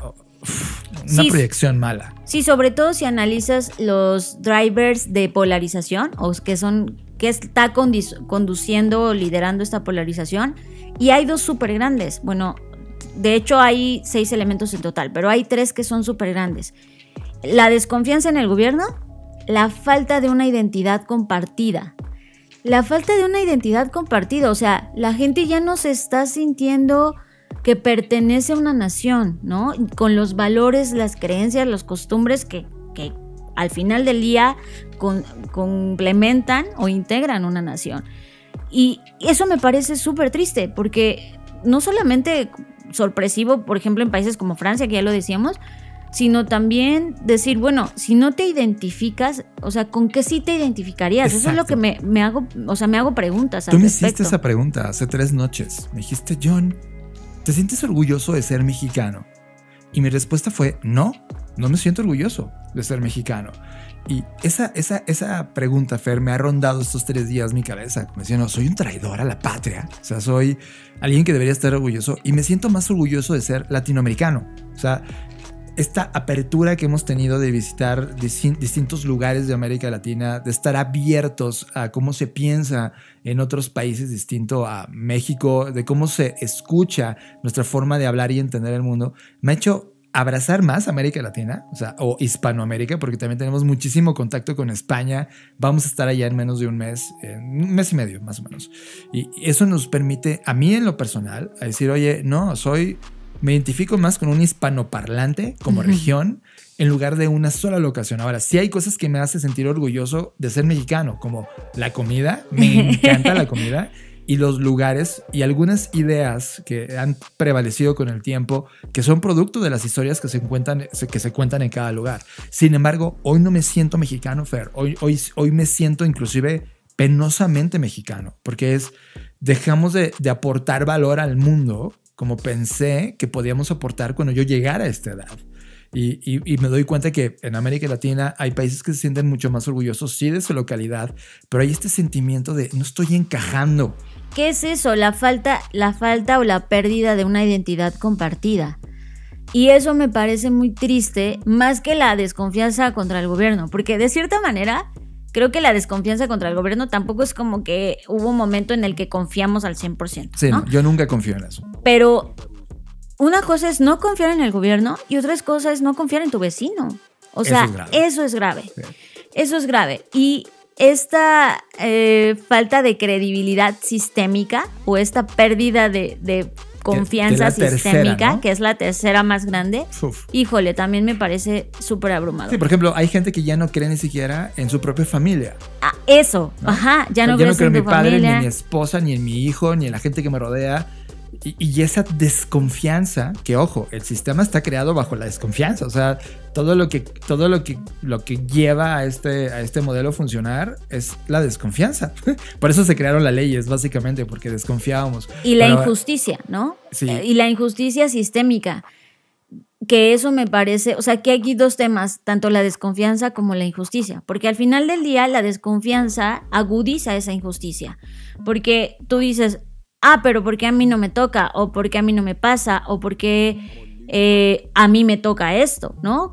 una proyección mala. Sí, sobre todo si analizas los drivers de polarización, o que está conduciendo o liderando esta polarización, y hay 2 súper grandes. Bueno, de hecho hay 6 elementos en total, pero hay 3 que son súper grandes. La desconfianza en el gobierno, la falta de una identidad compartida. La falta de una identidad compartida, o sea, la gente ya no se está sintiendo que pertenece a una nación, ¿no? Con los valores, las creencias, las costumbres que al final del día complementan o integran una nación. Y eso me parece súper triste, porque no solamente sorpresivo, por ejemplo, en países como Francia, que ya lo decíamos, sino también decir, bueno, si no te identificas, o sea, ¿con qué sí te identificarías? Exacto. Eso es lo que me hago preguntas al respecto. Tú me hiciste esa pregunta hace 3 noches. Me dijiste, John, ¿te sientes orgulloso de ser mexicano? Y mi respuesta fue, no me siento orgulloso de ser mexicano. Y esa pregunta, Fer, me ha rondado estos 3 días mi cabeza. Me decía, no, soy un traidor a la patria. O sea, soy alguien que debería estar orgulloso. Y me siento más orgulloso de ser latinoamericano. O sea, esta apertura que hemos tenido de visitar distintos lugares de América Latina, de estar abiertos a cómo se piensa en otros países distinto a México, de cómo se escucha nuestra forma de hablar y entender el mundo, me ha hecho abrazar más América Latina, o Hispanoamérica, porque también tenemos muchísimo contacto con España. Vamos a estar allá en menos de un mes y medio, más o menos. Y eso nos permite, a mí en lo personal, a decir, oye, no, me identifico más con un hispanoparlante como región en lugar de una sola locación. Ahora, sí hay cosas que me hacen sentir orgulloso de ser mexicano, como la comida, me encanta la comida, y los lugares y algunas ideas que han prevalecido con el tiempo, que son producto de las historias que se cuentan en cada lugar. Sin embargo, hoy no me siento mexicano, Fer. Hoy me siento inclusive penosamente mexicano, porque dejamos de aportar valor al mundo como pensé que podíamos aportar cuando yo llegara a esta edad. Y me doy cuenta que en América Latina hay países que se sienten mucho más orgullosos, sí, de su localidad, pero hay este sentimiento de no estoy encajando. ¿Qué es eso? La falta o la pérdida de una identidad compartida. Y eso me parece muy triste, más que la desconfianza contra el gobierno, porque de cierta manera creo que la desconfianza contra el gobierno tampoco es como que hubo un momento en el que confiamos al 100%. Sí, ¿no? Yo nunca confío en eso. Pero una cosa es no confiar en el gobierno y otra cosa es no confiar en tu vecino. O sea, eso es grave. Sí. Eso es grave. Y esta falta de credibilidad sistémica o esta pérdida de confianza sistémica, tercera, ¿no? Que es la tercera más grande, híjole, también me parece súper abrumador. Sí, por ejemplo, hay gente que ya no cree ni siquiera en su propia familia. Eso, ¿no? Ajá, ya no creo en mi padre, familia, ni en mi esposa, ni en mi hijo, ni en la gente que me rodea. Y esa desconfianza, que ojo, el sistema está creado bajo la desconfianza. O sea, todo lo que lleva a este modelo a funcionar es la desconfianza. Por eso se crearon las leyes, básicamente, porque desconfiábamos. Y la injusticia, ¿no? Sí. Y la injusticia sistémica. Que eso me parece, o sea, que hay aquí dos temas, tanto la desconfianza como la injusticia, porque al final del día la desconfianza agudiza esa injusticia, porque tú dices, pero ¿por qué a mí no me toca? O ¿por qué a mí no me pasa? O ¿por qué a mí me toca esto? ¿No?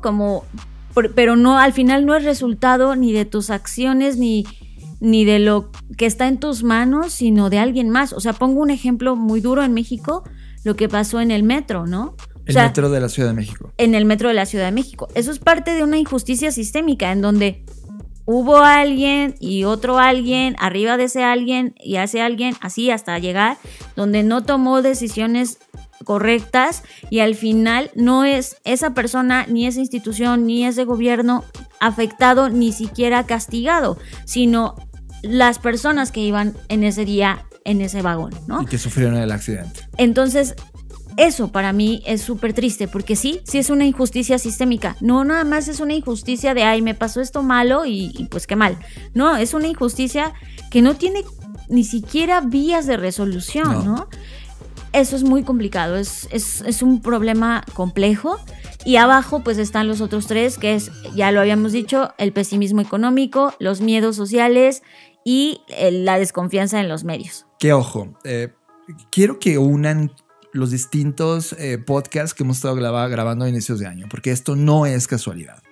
Pero no, al final no es resultado ni de tus acciones ni de lo que está en tus manos, sino de alguien más. O sea, pongo un ejemplo muy duro en México, lo que pasó en el metro, ¿no? El metro de la Ciudad de México. En el metro de la Ciudad de México. Eso es parte de una injusticia sistémica en donde hubo alguien y otro alguien arriba de ese alguien y ese alguien así hasta llegar, donde no tomó decisiones correctas y al final no es esa persona, ni esa institución, ni ese gobierno afectado, ni siquiera castigado, sino las personas que iban en ese día en ese vagón, ¿no? Y que sufrieron el accidente. Entonces, eso para mí es súper triste, porque sí es una injusticia sistémica. No nada más es una injusticia de, me pasó esto malo y pues qué mal. No, es una injusticia que no tiene ni siquiera vías de resolución, ¿no? Eso es muy complicado, es un problema complejo. Y abajo pues están los otros tres, que es, ya lo habíamos dicho, el pesimismo económico, los miedos sociales y la desconfianza en los medios. Que ojo, quiero que unan los distintos podcasts que hemos estado grabando a inicios de año, porque esto no es casualidad.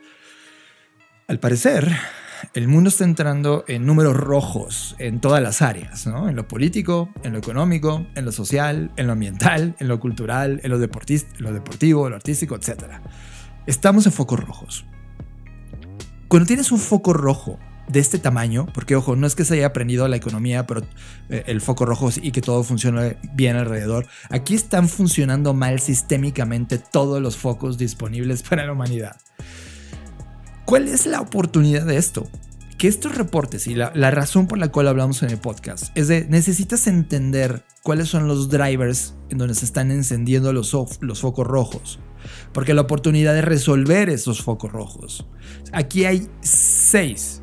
Al parecer, el mundo está entrando en números rojos en todas las áreas, ¿no? En lo político, en lo económico, en lo social, en lo ambiental, en lo cultural, en lo deportivo, lo artístico, etc. Estamos en focos rojos. Cuando tienes un foco rojo de este tamaño, porque ojo, no es que se haya aprendido la economía, pero el foco rojo y que todo funcione bien alrededor. Aquí están funcionando mal sistémicamente todos los focos disponibles para la humanidad. ¿Cuál es la oportunidad de esto? Que estos reportes y la razón por la cual hablamos en el podcast es de necesitas entender cuáles son los drivers en donde se están encendiendo los focos rojos, porque la oportunidad de resolver esos focos rojos. Aquí hay 6.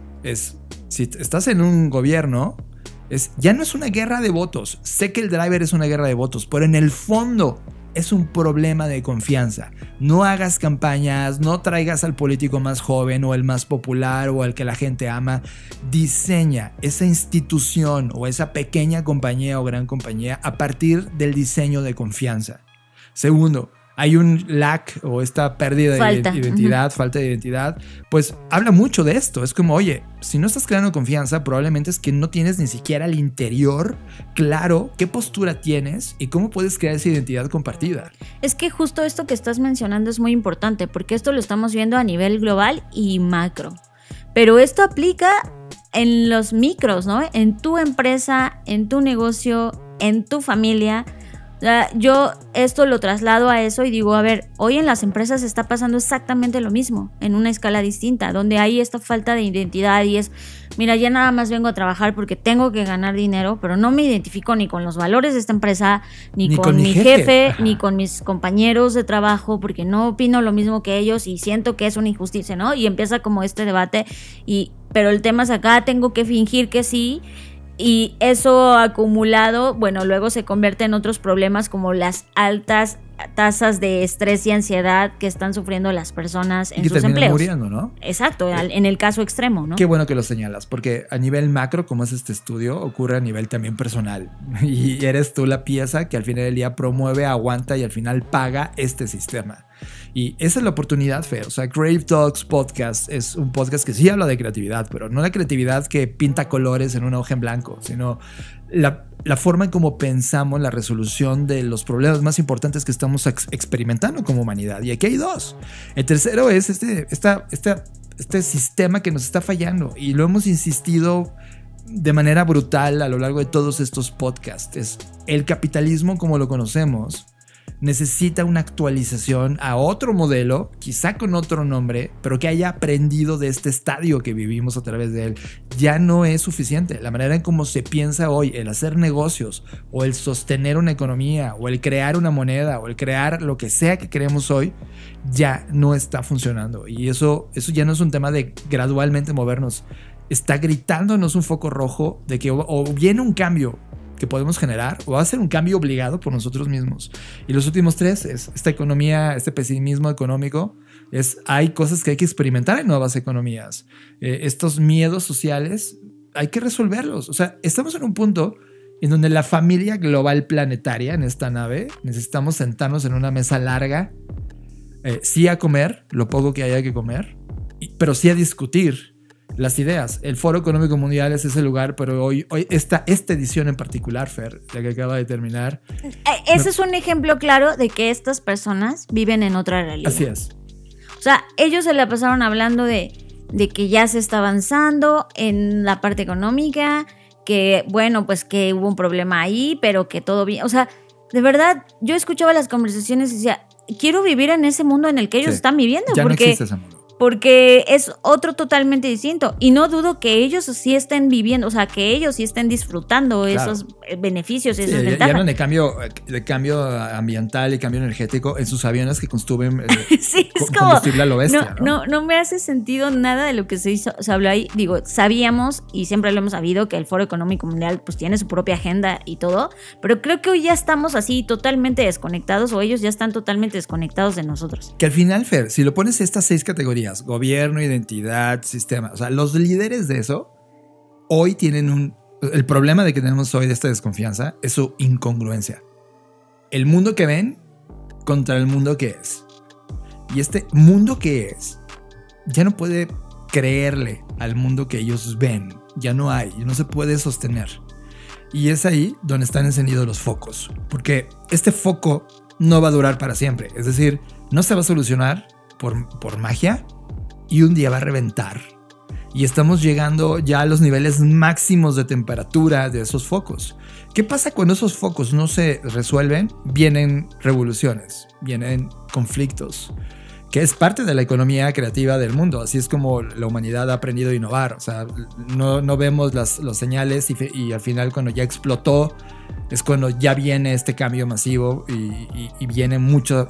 Si estás en un gobierno, ya no es una guerra de votos. Sé que el driver es una guerra de votos, pero en el fondo es un problema de confianza. No hagas campañas, no traigas al político más joven o el más popular o al que la gente ama. Diseña esa institución o esa pequeña compañía o gran compañía a partir del diseño de confianza. Segundo, hay un lack o esta pérdida de identidad, falta de identidad, pues habla mucho de esto. Es como, oye, si no estás creando confianza, probablemente es que no tienes ni siquiera al interior claro qué postura tienes y cómo puedes crear esa identidad compartida. Es que justo esto que estás mencionando es muy importante, porque esto lo estamos viendo a nivel global y macro. Pero esto aplica en los micros, ¿no? En tu empresa, en tu negocio, en tu familia. Yo esto lo traslado a eso y digo, a ver, hoy en las empresas está pasando exactamente lo mismo, en una escala distinta, donde hay esta falta de identidad y es, mira, ya nada más vengo a trabajar porque tengo que ganar dinero, pero no me identifico ni con los valores de esta empresa, ni con mi jefe, ni con mis compañeros de trabajo, porque no opino lo mismo que ellos y siento que es una injusticia, ¿no? Y empieza como este debate, pero el tema es acá, tengo que fingir que sí. Y eso acumulado, bueno, luego se convierte en otros problemas como las altas tasas de estrés y ansiedad que están sufriendo las personas en sus empleos. Muriendo, ¿no? Exacto, en el caso extremo, ¿no? Qué bueno que lo señalas, porque a nivel macro, como es este estudio, ocurre a nivel también personal. Y eres tú la pieza que al final del día promueve, aguanta y al final paga este sistema. Y esa es la oportunidad, Fer. O sea, Creative Talks Podcast es un podcast que sí habla de creatividad, pero no la creatividad que pinta colores en una hoja en blanco, sino la forma en cómo pensamos la resolución de los problemas más importantes que estamos experimentando como humanidad. Y aquí hay dos. El tercero es este sistema que nos está fallando y lo hemos insistido de manera brutal a lo largo de todos estos podcasts. Es el capitalismo como lo conocemos necesita una actualización a otro modelo, quizá con otro nombre, pero que haya aprendido de este estadio que vivimos a través de él. Ya no es suficiente. La manera en cómo se piensa hoy, el hacer negocios, o el sostener una economía, o el crear una moneda, o el crear lo que sea que creemos hoy, ya no está funcionando. Y eso ya no es un tema de gradualmente movernos. Está gritándonos un foco rojo de que o viene un cambio que podemos generar o va a ser un cambio obligado por nosotros mismos. Y los últimos tres es esta economía, este pesimismo económico, hay cosas que hay que experimentar en nuevas economías. Estos miedos sociales hay que resolverlos. O sea, estamos en un punto en donde la familia global planetaria en esta nave necesitamos sentarnos en una mesa larga, sí a comer lo poco que haya que comer, pero sí a discutir las ideas. El Foro Económico Mundial es ese lugar, pero hoy esta edición en particular, Fer, la que acaba de terminar. Ese es un ejemplo claro de que estas personas viven en otra realidad. Así es. O sea, ellos se la pasaron hablando de que ya se está avanzando en la parte económica, que bueno, pues que hubo un problema ahí, pero que todo bien. O sea, de verdad, yo escuchaba las conversaciones y decía, quiero vivir en ese mundo en el que ellos están viviendo. Ya porque no existe ese mundo. Porque es otro totalmente distinto. Y no dudo que ellos sí estén viviendo, o sea, que ellos sí estén disfrutando esos beneficios y esas ventajas. Ya hablan de cambio ambiental y cambio energético en sus aviones que consumen sí, combustible a lo bestia. No me hace sentido nada de lo que se habló ahí. Digo, sabíamos y siempre lo hemos sabido que el Foro Económico Mundial pues tiene su propia agenda y todo, pero creo que hoy ya estamos así totalmente desconectados, o ellos ya están totalmente desconectados de nosotros. Que al final, Fer, si lo pones estas 6 categorías, gobierno, identidad, sistema, o sea, los líderes de eso hoy tienen el problema de que tenemos hoy de esta desconfianza es su incongruencia. El mundo que ven contra el mundo que es. Y este mundo que es ya no puede creerle al mundo que ellos ven. Ya no hay, no se puede sostener. Y es ahí donde están encendidos los focos, porque este foco no va a durar para siempre. Es decir, no se va a solucionar por magia y un día va a reventar. Y estamos llegando ya a los niveles máximos de temperatura de esos focos. ¿Qué pasa cuando esos focos no se resuelven? Vienen revoluciones, vienen conflictos, que es parte de la economía creativa del mundo. Así es como la humanidad ha aprendido a innovar. O sea, no vemos los señales y al final cuando ya explotó es cuando ya viene este cambio masivo y viene mucho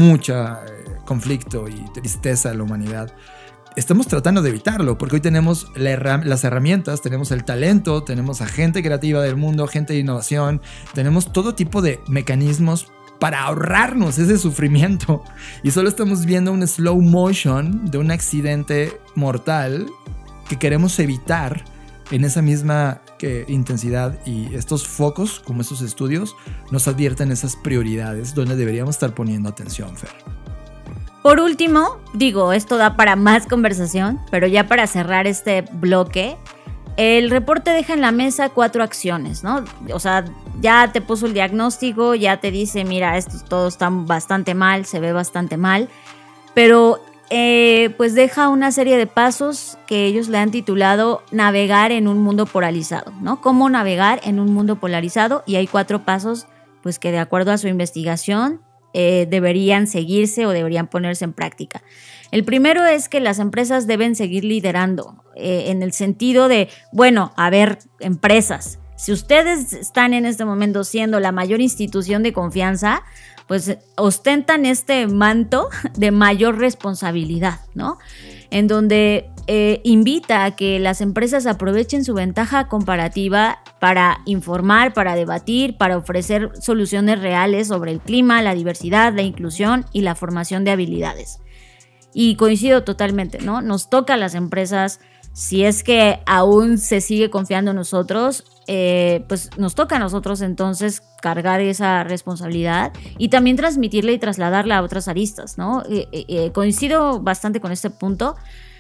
conflicto y tristeza a la humanidad. Estamos tratando de evitarlo porque hoy tenemos las herramientas, tenemos el talento, tenemos a gente creativa del mundo, gente de innovación, tenemos todo tipo de mecanismos para ahorrarnos ese sufrimiento y solo estamos viendo un slow motion de un accidente mortal que queremos evitar en esa misma intensidad, y estos focos, como estos estudios, nos advierten esas prioridades donde deberíamos estar poniendo atención, Fer. Por último, esto da para más conversación, pero ya para cerrar este bloque, el reporte deja en la mesa 4 acciones, ¿no? O sea, ya te puso el diagnóstico, ya te dice, mira, esto todo está bastante mal, se ve bastante mal, pero pues deja una serie de pasos que ellos le han titulado navegar en un mundo polarizado, ¿no? ¿Cómo navegar en un mundo polarizado? Y hay 4 pasos, pues que de acuerdo a su investigación deberían seguirse o deberían ponerse en práctica. El primero es que las empresas deben seguir liderando, en el sentido de, bueno, a ver, empresas, si ustedes están en este momento siendo la mayor institución de confianza, pues ostentan este manto de mayor responsabilidad, ¿no? En donde invita a que las empresas aprovechen su ventaja comparativa para informar, para debatir, para ofrecer soluciones reales sobre el clima, la diversidad, la inclusión y la formación de habilidades. Y coincido totalmente, ¿no? Nos toca a las empresas, si es que aún se sigue confiando en nosotros, pues nos toca a nosotros entonces cargar esa responsabilidad y también transmitirla y trasladarla a otras aristas, ¿no? Coincido bastante con este punto,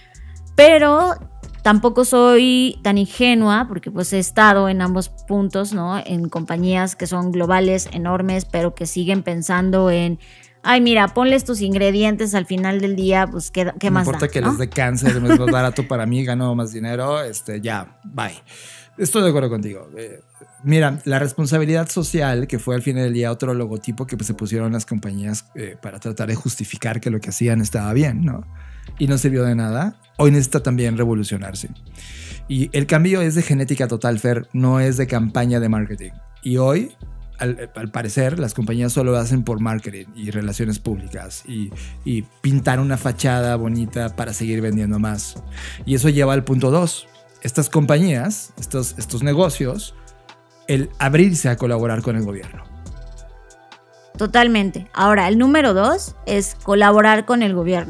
pero tampoco soy tan ingenua porque pues he estado en ambos puntos, ¿no? En compañías que son globales, enormes, pero que siguen pensando en, ay, mira, ponle estos ingredientes al final del día, pues qué más da, no importa que les dé cáncer, es más barato para mí, gano más dinero, ya, bye. Estoy de acuerdo contigo. Mira, la responsabilidad social, que fue al final del día otro logotipo que pues, se pusieron las compañías para tratar de justificar que lo que hacían estaba bien, ¿no? Y no sirvió de nada. Hoy necesita también revolucionarse. Y el cambio es de genética total, Fer, no es de campaña de marketing. Y hoy, al parecer, las compañías solo lo hacen por marketing y relaciones públicas y pintar una fachada bonita para seguir vendiendo más. Y eso lleva al punto 2. Estas compañías, estos negocios, el abrirse a colaborar con el gobierno. Totalmente. Ahora, el número 2 es colaborar con el gobierno.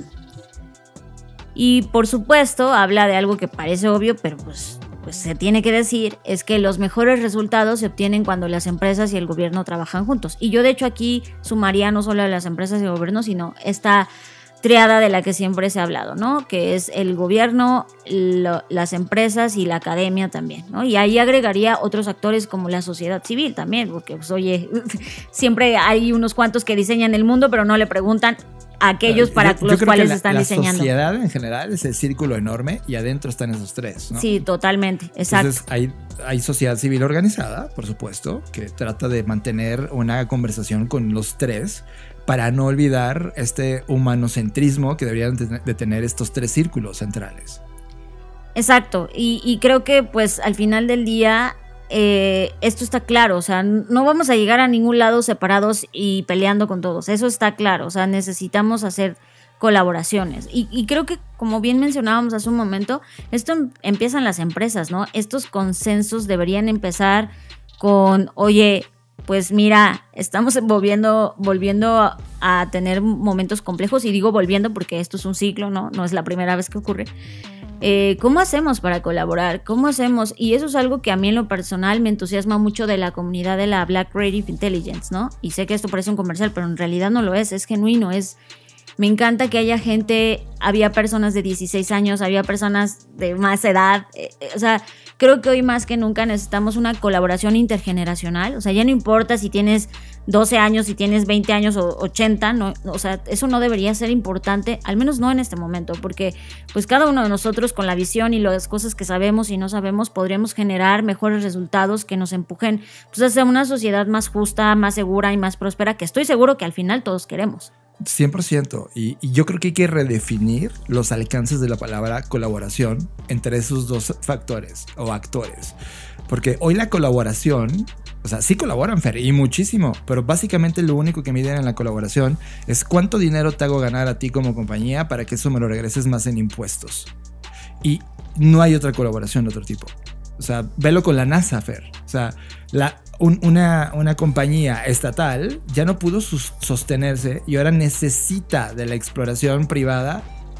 Y por supuesto, habla de algo que parece obvio, pero pues se tiene que decir, es que los mejores resultados se obtienen cuando las empresas y el gobierno trabajan juntos. Y yo de hecho aquí sumaría no solo a las empresas y el gobierno, sino esta triada de la que siempre se ha hablado, ¿no? Que es el gobierno, las empresas y la academia también, ¿no? Y ahí agregaría otros actores como la sociedad civil también, porque pues oye, siempre hay unos cuantos que diseñan el mundo, pero no le preguntan a aquellos para los cuales están diseñando. La sociedad en general es el círculo enorme y adentro están esos 3, ¿no? Sí, totalmente, exacto. Entonces hay sociedad civil organizada, por supuesto, que trata de mantener una conversación con los 3 para no olvidar este humanocentrismo que deberían de tener estos 3 círculos centrales. Exacto, y creo que pues al final del día esto está claro, o sea, no vamos a llegar a ningún lado separados y peleando con todos, eso está claro, o sea, necesitamos hacer colaboraciones y creo que como bien mencionábamos hace un momento, esto empieza en las empresas, ¿no? Estos consensos deberían empezar con, oye, pues mira, estamos volviendo a tener momentos complejos y digo volviendo porque esto es un ciclo, ¿no? No es la primera vez que ocurre. ¿Cómo hacemos para colaborar? ¿Cómo hacemos? Y eso es algo que a mí en lo personal me entusiasma mucho de la comunidad de la Black Creative Intelligence, ¿no? Y sé que esto parece un comercial, pero en realidad no lo es genuino, me encanta que haya gente, había personas de 16 años, había personas de más edad, o sea, creo que hoy más que nunca necesitamos una colaboración intergeneracional, o sea, ya no importa si tienes 12 años, si tienes 20 años o 80, no, o sea, eso no debería ser importante, al menos no en este momento, porque pues cada uno de nosotros con la visión y las cosas que sabemos y no sabemos podremos generar mejores resultados que nos empujen pues, hacia una sociedad más justa, más segura y más próspera, que estoy seguro que al final todos queremos. 100%, y yo creo que hay que redefinir los alcances de la palabra colaboración entre esos 2 factores o actores, porque hoy la colaboración, o sea, sí colaboran, Fer, y muchísimo, pero básicamente lo único que miden en la colaboración es cuánto dinero te hago ganar a ti como compañía para que eso me lo regreses más en impuestos, y no hay otra colaboración de otro tipo. O sea, velo con la NASA, Fer. O sea, una compañía estatal ya no pudo sostenerse y ahora necesita de la exploración privada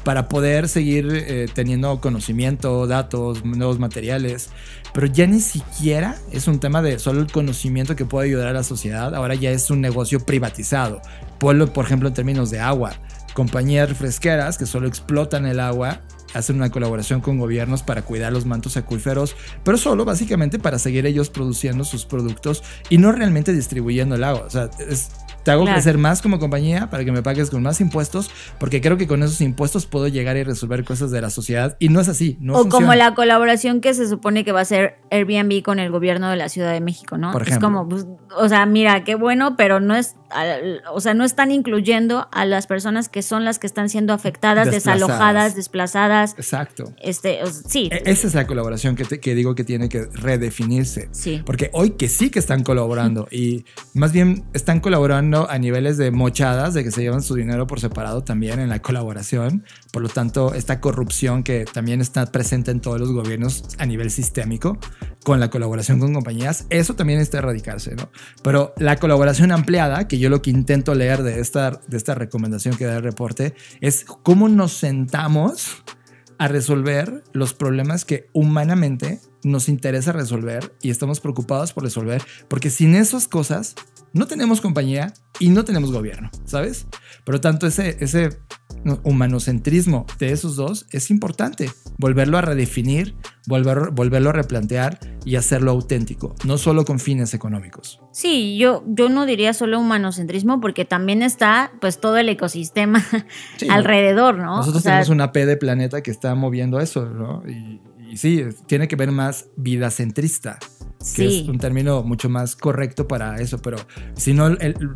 para poder seguir teniendo conocimiento, datos, nuevos materiales. Pero ya ni siquiera es un tema de solo el conocimiento que puede ayudar a la sociedad. Ahora ya es un negocio privatizado. Ponlo, por ejemplo, en términos de agua. Compañías refresqueras que solo explotan el agua hacen una colaboración con gobiernos para cuidar los mantos acuíferos, pero solo básicamente para seguir ellos produciendo sus productos y no realmente distribuyendo el agua. O sea, te hago crecer más como compañía para que me pagues con más impuestos, porque creo que con esos impuestos puedo llegar y resolver cosas de la sociedad, y no es así, no funciona. Como la colaboración que se supone que va a hacer Airbnb con el gobierno de la Ciudad de México, ¿no? Por ejemplo. Es como, pues, o sea, mira, qué bueno, pero no es, o sea, no están incluyendo a las personas que son las que están siendo afectadas, desalojadas, desplazadas. Exacto. Sí. Esa es la colaboración que digo que tiene que redefinirse. Sí. Porque hoy que sí que están colaborando y más bien están colaborando a niveles de mochadas, de que se llevan su dinero por separado también en la colaboración. Por lo tanto, esta corrupción que también está presente en todos los gobiernos a nivel sistémico, con la colaboración con compañías, eso también está erradicarse, ¿no? Pero la colaboración ampliada, que yo lo que intento leer de esta recomendación que da el reporte, es cómo nos sentamos a resolver los problemas que humanamente nos interesa resolver y estamos preocupados por resolver, porque sin esas cosas no tenemos compañía y no tenemos gobierno, ¿sabes? Por lo tanto, ese humanocentrismo de esos dos es importante, volverlo a redefinir, volverlo a replantear y hacerlo auténtico, no solo con fines económicos. Sí, yo no diría solo humanocentrismo, porque también está pues todo el ecosistema alrededor, ¿no? Nosotros tenemos una P de planeta que está moviendo eso, ¿no? Y sí, tiene que ver más vidacentrista, que es un término mucho más correcto para eso, pero si no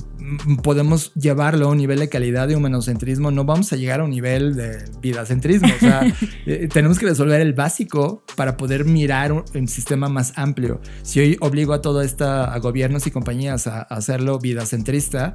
podemos llevarlo a un nivel de calidad de humanocentrismo, no vamos a llegar a un nivel de vidacentrismo. O sea, tenemos que resolver el básico para poder mirar un sistema más amplio. Si hoy obligo a gobiernos y compañías a hacerlo vidacentrista,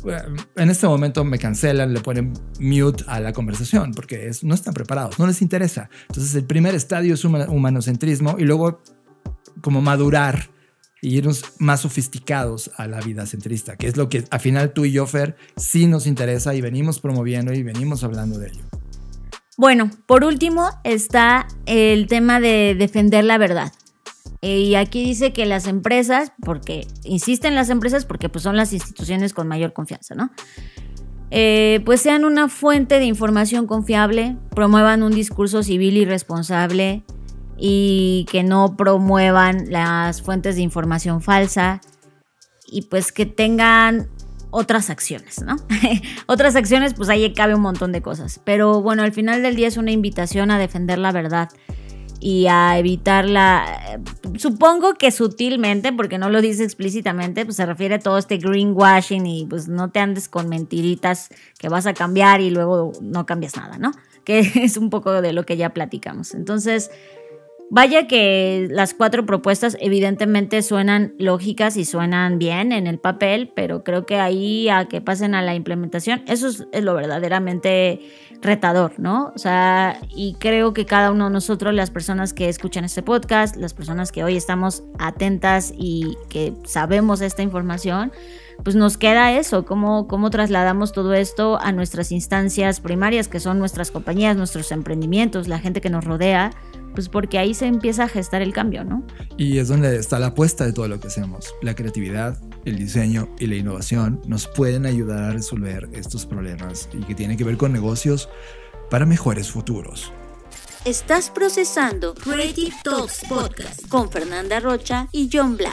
en este momento me cancelan, le ponen mute a la conversación porque no están preparados, no les interesa. Entonces el primer estadio es humanocentrismo y luego como madurar y irnos más sofisticados a la vida centrista, que es lo que al final tú y yo, Fer, sí nos interesa y venimos promoviendo y venimos hablando de ello. Bueno, por último está el tema de defender la verdad. Y aquí dice que las empresas, porque insisten las empresas porque pues son las instituciones con mayor confianza, ¿no? Pues sean una fuente de información confiable, promuevan un discurso civil y responsable y que no promuevan las fuentes de información falsa y pues que tengan otras acciones, ¿no? Otras acciones, pues ahí cabe un montón de cosas. Pero bueno, al final del día es una invitación a defender la verdad y a evitarla, supongo que sutilmente, porque no lo dice explícitamente, pues se refiere a todo este greenwashing y pues no te andes con mentiritas que vas a cambiar y luego no cambias nada, ¿no? Que es un poco de lo que ya platicamos. Entonces, vaya que las 4 propuestas evidentemente suenan lógicas y suenan bien en el papel, pero creo que ahí a que pasen a la implementación, eso es lo verdaderamente retador, ¿no? O sea, y creo que cada uno de nosotros, las personas que escuchan este podcast, las personas que hoy estamos atentas y que sabemos esta información, pues nos queda eso, cómo trasladamos todo esto a nuestras instancias primarias, que son nuestras compañías, nuestros emprendimientos, la gente que nos rodea, pues porque ahí se empieza a gestar el cambio, ¿no? Y es donde está la apuesta de todo lo que hacemos. La creatividad, el diseño y la innovación nos pueden ayudar a resolver estos problemas y que tienen que ver con negocios para mejores futuros. Estás procesando Creative Talks Podcast con Fernanda Rocha y John Black.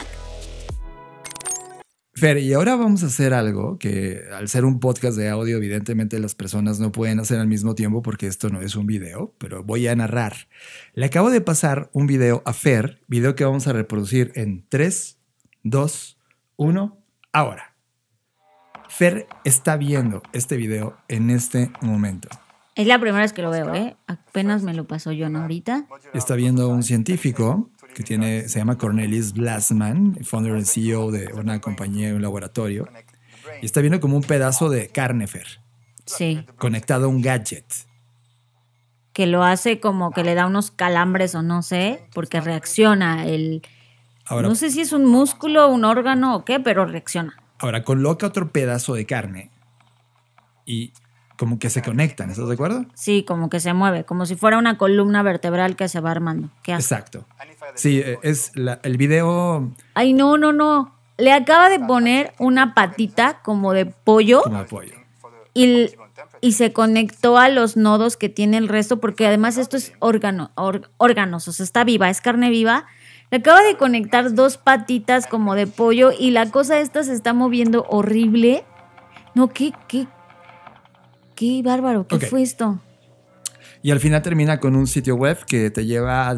Fer, y ahora vamos a hacer algo que al ser un podcast de audio, evidentemente las personas no pueden hacer al mismo tiempo porque esto no es un video, pero voy a narrar. Le acabo de pasar un video a Fer, video que vamos a reproducir en 3, 2, 1, ahora. Fer está viendo este video en este momento. Es la primera vez que lo veo, ¿eh? Apenas me lo pasó John ahorita. Está viendo a un científico que se llama Cornelis Blassman, founder y CEO de una compañía, un laboratorio, y está viendo como un pedazo de carne, Fer. Sí. Conectado a un gadget. Que lo hace como que le da unos calambres o no sé, porque reacciona Ahora, no sé si es un músculo, un órgano o qué, pero reacciona. Ahora coloca otro pedazo de carne y como que se conectan, ¿estás de acuerdo? Sí, como que se mueve, como si fuera una columna vertebral que se va armando. ¿Qué hace? Exacto. Sí, es el video... Ay, no. Le acaba de poner una patita como de pollo. Como de pollo. Y se conectó a los nodos que tiene el resto, porque además esto es órganos, o sea, está viva, es carne viva. Le acaba de conectar 2 patitas como de pollo y la cosa esta se está moviendo horrible. No, qué bárbaro, ¿qué fue esto? Y al final termina con un sitio web que te lleva a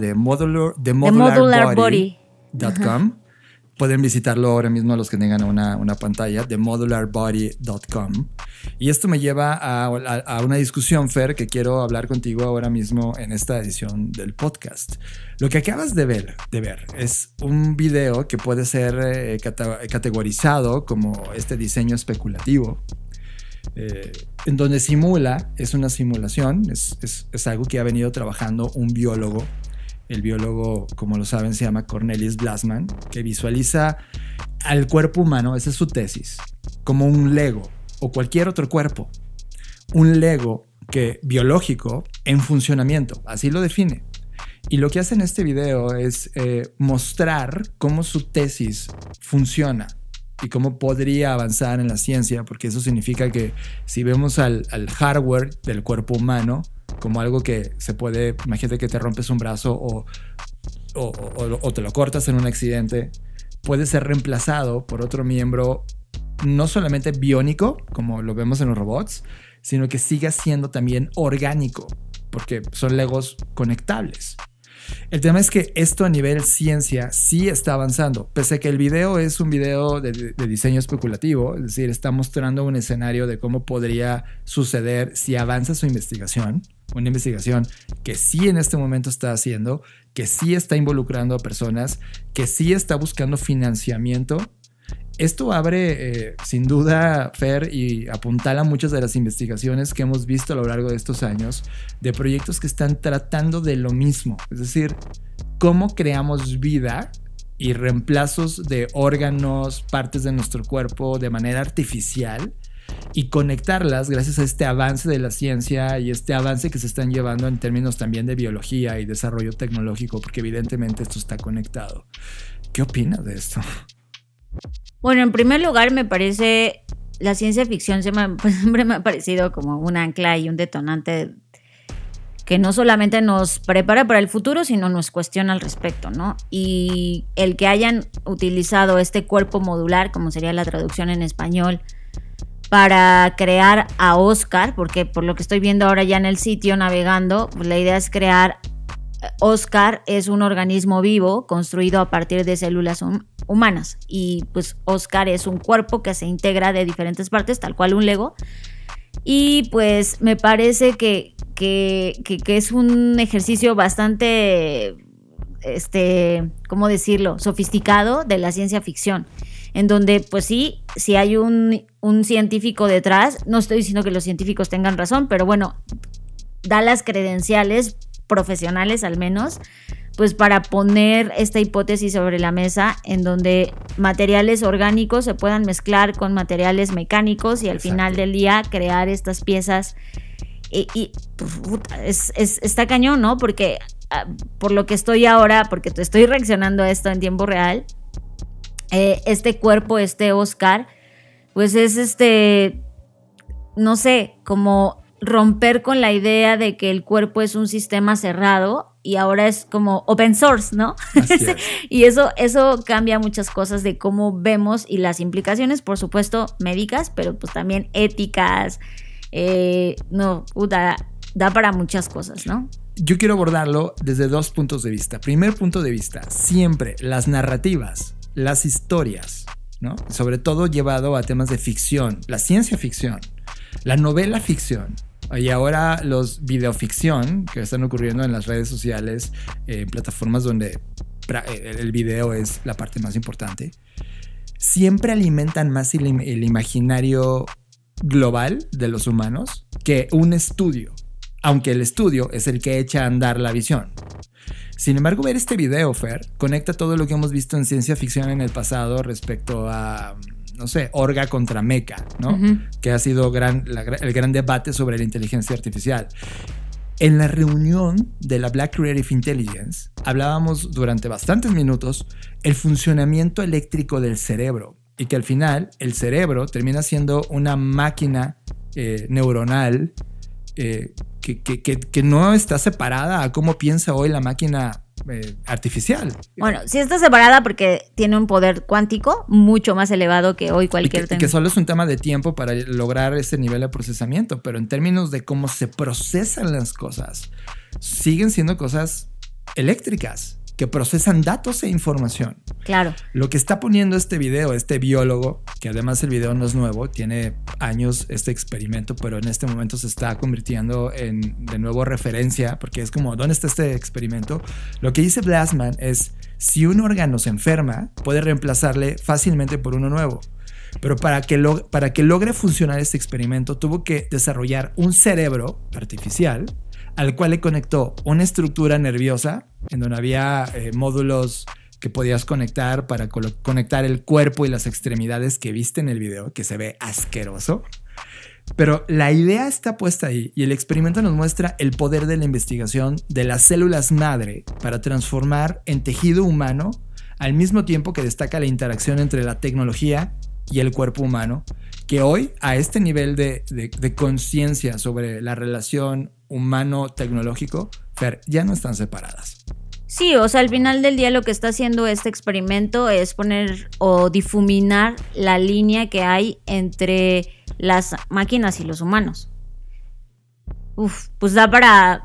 TheModularBody.com. Pueden visitarlo ahora mismo los que tengan una pantalla, TheModularBody.com. Y esto me lleva a una discusión, Fer, que quiero hablar contigo ahora mismo en esta edición del podcast. Lo que acabas de ver es un video que puede ser categorizado como este diseño especulativo. En donde es una simulación, es algo que ha venido trabajando un biólogo. El biólogo, como lo saben, se llama Cornelius Glassman, que visualiza al cuerpo humano, esa es su tesis, como un Lego o cualquier otro cuerpo. Un Lego biológico en funcionamiento, así lo define. Y lo que hace en este video es mostrar cómo su tesis funciona y cómo podría avanzar en la ciencia, porque eso significa que si vemos al hardware del cuerpo humano como algo que se puede, imagínate que te rompes un brazo o te lo cortas en un accidente, puede ser reemplazado por otro miembro no solamente biónico, como lo vemos en los robots, sino que siga siendo también orgánico, porque son legos conectables. El tema es que esto a nivel ciencia sí está avanzando, pese a que el video es un video de diseño especulativo, es decir, está mostrando un escenario de cómo podría suceder si avanza su investigación, una investigación que sí en este momento está haciendo, que sí está involucrando a personas, que sí está buscando financiamiento. Esto abre, sin duda, Fer, y apuntala muchas de las investigaciones que hemos visto a lo largo de estos años de proyectos que están tratando de lo mismo. Es decir, cómo creamos vida y reemplazos de órganos, partes de nuestro cuerpo de manera artificial y conectarlas gracias a este avance de la ciencia y este avance que se están llevando en términos también de biología y desarrollo tecnológico, porque evidentemente esto está conectado. ¿Qué opinas de esto? Bueno, en primer lugar me parece, la ciencia ficción siempre me ha parecido como un ancla y un detonante que no solamente nos prepara para el futuro, sino nos cuestiona al respecto, ¿no? Y el que hayan utilizado este cuerpo modular, como sería la traducción en español, para crear a Oscar, porque por lo que estoy viendo ahora ya en el sitio navegando, pues la idea es crear... Oscar es un organismo vivo construido a partir de células humanas y pues Oscar es un cuerpo que se integra de diferentes partes, tal cual un Lego, y pues me parece que es un ejercicio bastante, ¿cómo decirlo?, sofisticado de la ciencia ficción, en donde pues sí hay un científico detrás. No estoy diciendo que los científicos tengan razón, pero bueno, da las credenciales profesionales al menos, pues para poner esta hipótesis sobre la mesa en donde materiales orgánicos se puedan mezclar con materiales mecánicos y al final del día crear estas piezas y está cañón, ¿no? Porque por lo que estoy ahora, porque estoy reaccionando a esto en tiempo real, este cuerpo, este Oscar, pues es no sé, como romper con la idea de que el cuerpo es un sistema cerrado y ahora es como open source, ¿no? Así es. Y eso cambia muchas cosas de cómo vemos y las implicaciones, por supuesto, médicas, pero pues también éticas. Da para muchas cosas, ¿no? Yo quiero abordarlo desde 2 puntos de vista. Primer punto de vista, siempre las narrativas, las historias, ¿no? Sobre todo llevado a temas de ficción, la ciencia ficción, la novela ficción. Y ahora los videoficción que están ocurriendo en las redes sociales, en plataformas donde el video es la parte más importante, siempre alimentan más el imaginario global de los humanos que un estudio, aunque el estudio es el que echa a andar la visión. Sin embargo, ver este video, Fer, conecta todo lo que hemos visto en ciencia ficción en el pasado respecto a, no sé, Orga contra Mecha, ¿no? Que ha sido el gran debate sobre la inteligencia artificial. En la reunión de la Black Creative Intelligence hablábamos durante bastantes minutos el funcionamiento eléctrico del cerebro y que al final el cerebro termina siendo una máquina neuronal que no está separada a cómo piensa hoy la máquina artificial. Bueno, sí está separada porque tiene un poder cuántico mucho más elevado que hoy cualquier tema. Que solo es un tema de tiempo para lograr ese nivel de procesamiento, pero en términos de cómo se procesan las cosas, siguen siendo cosas eléctricas que procesan datos e información. Claro. Lo que está poniendo este video, este biólogo, que además el video no es nuevo, tiene años este experimento, pero en este momento se está convirtiendo en de nuevo referencia, porque es como, ¿dónde está este experimento? Lo que dice Blassman es, si un órgano se enferma, puede reemplazarle fácilmente por uno nuevo. Pero para que logre funcionar este experimento, tuvo que desarrollar un cerebro artificial al cual le conectó una estructura nerviosa en donde había módulos que podías conectar para conectar el cuerpo y las extremidades que viste en el video, que se ve asqueroso. Pero la idea está puesta ahí y el experimento nos muestra el poder de la investigación de las células madre para transformar en tejido humano, al mismo tiempo que destaca la interacción entre la tecnología y el cuerpo humano, que hoy a este nivel de conciencia sobre la relación humano-tecnológico, Fer, ya no están separadas. Sí, o sea, al final del día lo que está haciendo este experimento es poner o difuminar la línea que hay entre las máquinas y los humanos. Pues da para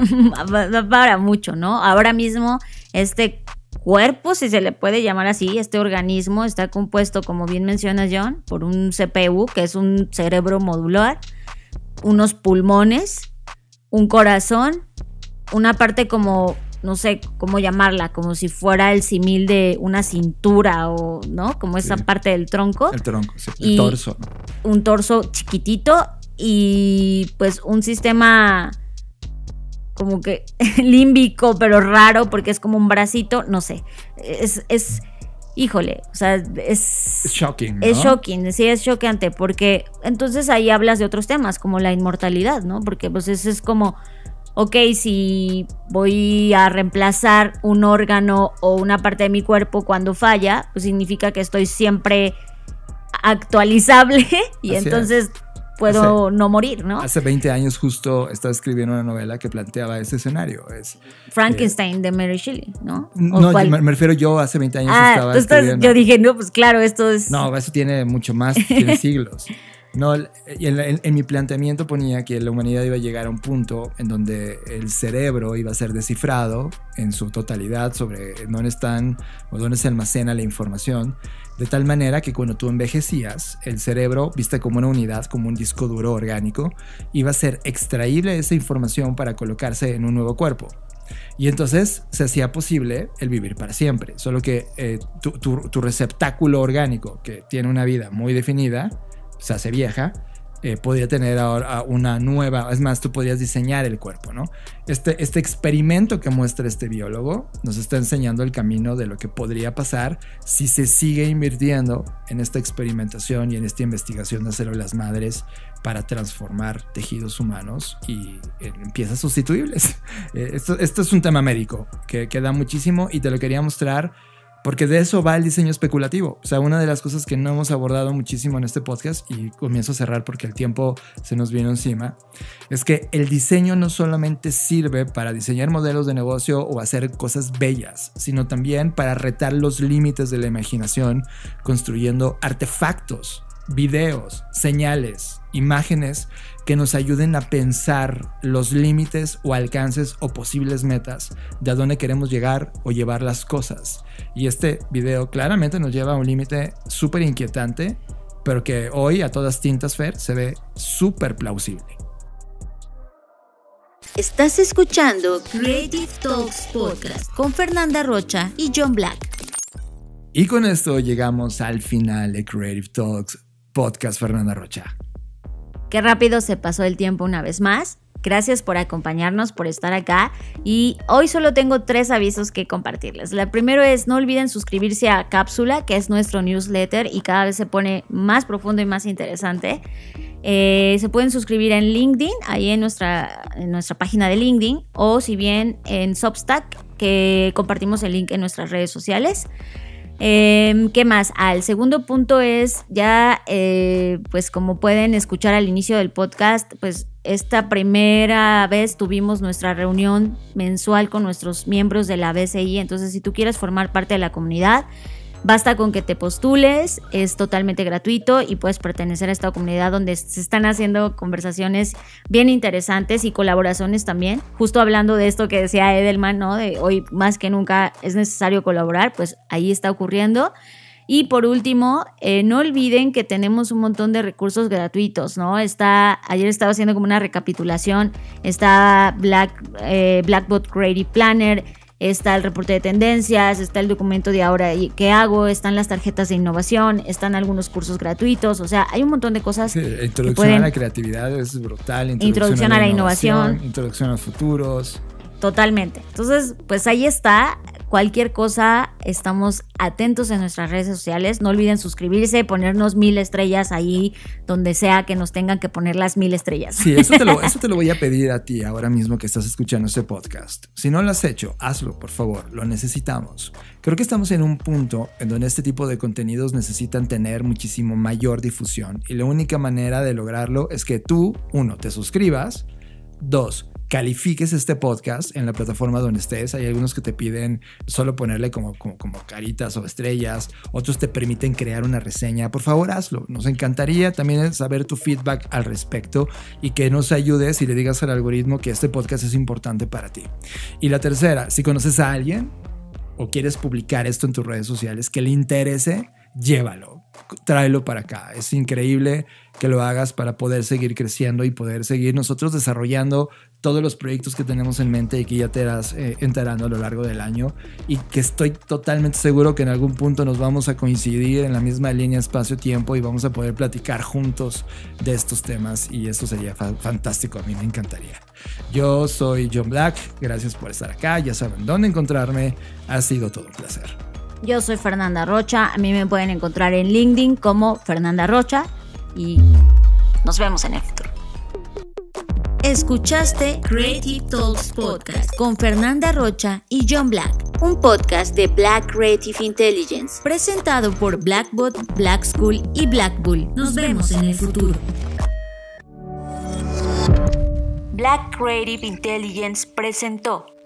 mucho, ¿no? Ahora mismo este cuerpo, si se le puede llamar así, este organismo está compuesto, como bien menciona John, por un CPU, que es un cerebro modular, unos pulmones, un corazón, una parte como, no sé cómo llamarla, como si fuera el símil de una cintura o, ¿no? Como esa parte del tronco. El tronco, sí. El torso. Un torso chiquitito y pues un sistema como que límbico, pero raro, porque es como un bracito, no sé. Híjole, o sea, es shocking, ¿no? Es shocking, sí, es choqueante, porque entonces ahí hablas de otros temas, como la inmortalidad, ¿no? Porque pues eso es como, ok, si voy a reemplazar un órgano o una parte de mi cuerpo cuando falla, pues significa que estoy siempre actualizable y así entonces puedo no morir, ¿no? Hace 20 años justo estaba escribiendo una novela que planteaba ese escenario. Frankenstein de Mary Shelley, ¿no? No, me refiero yo hace 20 años estaba escribiendo. Yo dije, no, pues claro, esto es... No, eso tiene mucho más, tiene siglos. No, en mi planteamiento ponía que la humanidad iba a llegar a un punto en donde el cerebro iba a ser descifrado en su totalidad sobre dónde están o dónde se almacena la información, de tal manera que cuando tú envejecías, el cerebro, vista como una unidad, como un disco duro orgánico, iba a ser extraíble esa información para colocarse en un nuevo cuerpo. Y entonces se hacía posible el vivir para siempre, solo que tu receptáculo orgánico, que tiene una vida muy definida, se hace vieja, podría tener ahora una nueva, es más, tú podrías diseñar el cuerpo, ¿no? Este experimento que muestra este biólogo nos está enseñando el camino de lo que podría pasar si se sigue invirtiendo en esta experimentación y en esta investigación de células madres para transformar tejidos humanos y en piezas sustituibles. Esto es un tema médico que da muchísimo y te lo quería mostrar porque de eso va el diseño especulativo. O sea, una de las cosas que no hemos abordado muchísimo en este podcast, y comienzo a cerrar porque el tiempo se nos vino encima, es que el diseño no solamente sirve para diseñar modelos de negocio o hacer cosas bellas, sino también para retar los límites de la imaginación, construyendo artefactos, videos, señales, imágenes que nos ayuden a pensar los límites o alcances o posibles metas de a dónde queremos llegar o llevar las cosas. Y este video claramente nos lleva a un límite súper inquietante, pero que hoy a todas tintas, Fer, se ve súper plausible. Estás escuchando Creative Talks Podcast con Fernanda Rocha y John Black. Y con esto llegamos al final de Creative Talks Podcast, Fernanda Rocha. Qué rápido se pasó el tiempo una vez más. Gracias por acompañarnos, por estar acá. Y hoy solo tengo 3 avisos que compartirles. La primero es, no olviden suscribirse a Cápsula, que es nuestro newsletter y cada vez se pone más profundo y más interesante. Se pueden suscribir en LinkedIn, ahí en nuestra página de LinkedIn, o si bien en Substack, que compartimos el link en nuestras redes sociales. ¿Qué más? El segundo punto es ya, pues como pueden escuchar al inicio del podcast, pues esta primera vez tuvimos nuestra reunión mensual con nuestros miembros de la BCI. Entonces, si tú quieres formar parte de la comunidad, basta con que te postules, es totalmente gratuito y puedes pertenecer a esta comunidad donde se están haciendo conversaciones bien interesantes y colaboraciones también. Justo hablando de esto que decía Edelman, ¿no? De hoy más que nunca es necesario colaborar, pues ahí está ocurriendo. Y por último, no olviden que tenemos un montón de recursos gratuitos, ¿no? Ayer estaba haciendo como una recapitulación, está Blackboard Creative Planner, está el reporte de tendencias, está el documento de ahora qué hago, están las tarjetas de innovación, están algunos cursos gratuitos, o sea, hay un montón de cosas. Sí, introducción a la creatividad es brutal, introducción a la innovación, introducción a futuros. Totalmente. Entonces, pues ahí está. Cualquier cosa, estamos atentos en nuestras redes sociales. No olviden suscribirse, ponernos 1000 estrellas ahí, donde sea que nos tengan que poner las 1000 estrellas. Sí, eso te lo voy a pedir a ti ahora mismo que estás escuchando este podcast. Si no lo has hecho, hazlo, por favor. Lo necesitamos. Creo que estamos en un punto en donde este tipo de contenidos necesitan tener muchísimo mayor difusión. Y la única manera de lograrlo es que tú, 1, te suscribas, 2, califiques este podcast en la plataforma donde estés. Hay algunos que te piden solo ponerle como caritas o estrellas. Otros te permiten crear una reseña. Por favor, hazlo. Nos encantaría también saber tu feedback al respecto y que nos ayudes y le digas al algoritmo que este podcast es importante para ti. Y la tercera, si conoces a alguien o quieres publicar esto en tus redes sociales que le interese, llévalo. Tráelo para acá. Es increíble que lo hagas para poder seguir creciendo y poder seguir nosotros desarrollando todos los proyectos que tenemos en mente y que ya te irás enterando a lo largo del año, y que estoy totalmente seguro que en algún punto nos vamos a coincidir en la misma línea espacio-tiempo y vamos a poder platicar juntos de estos temas, y eso sería fantástico. A mí me encantaría. Yo soy John Black, gracias por estar acá, ya saben dónde encontrarme, ha sido todo un placer. Yo soy Fernanda Rocha, a mí me pueden encontrar en LinkedIn como Fernanda Rocha y nos vemos en el futuro. Escuchaste Creative Talks Podcast con Fernanda Rocha y John Black, un podcast de Black Creative Intelligence, presentado por Blackbot, Black School y Black Bull. Nos vemos en el futuro. Black Creative Intelligence presentó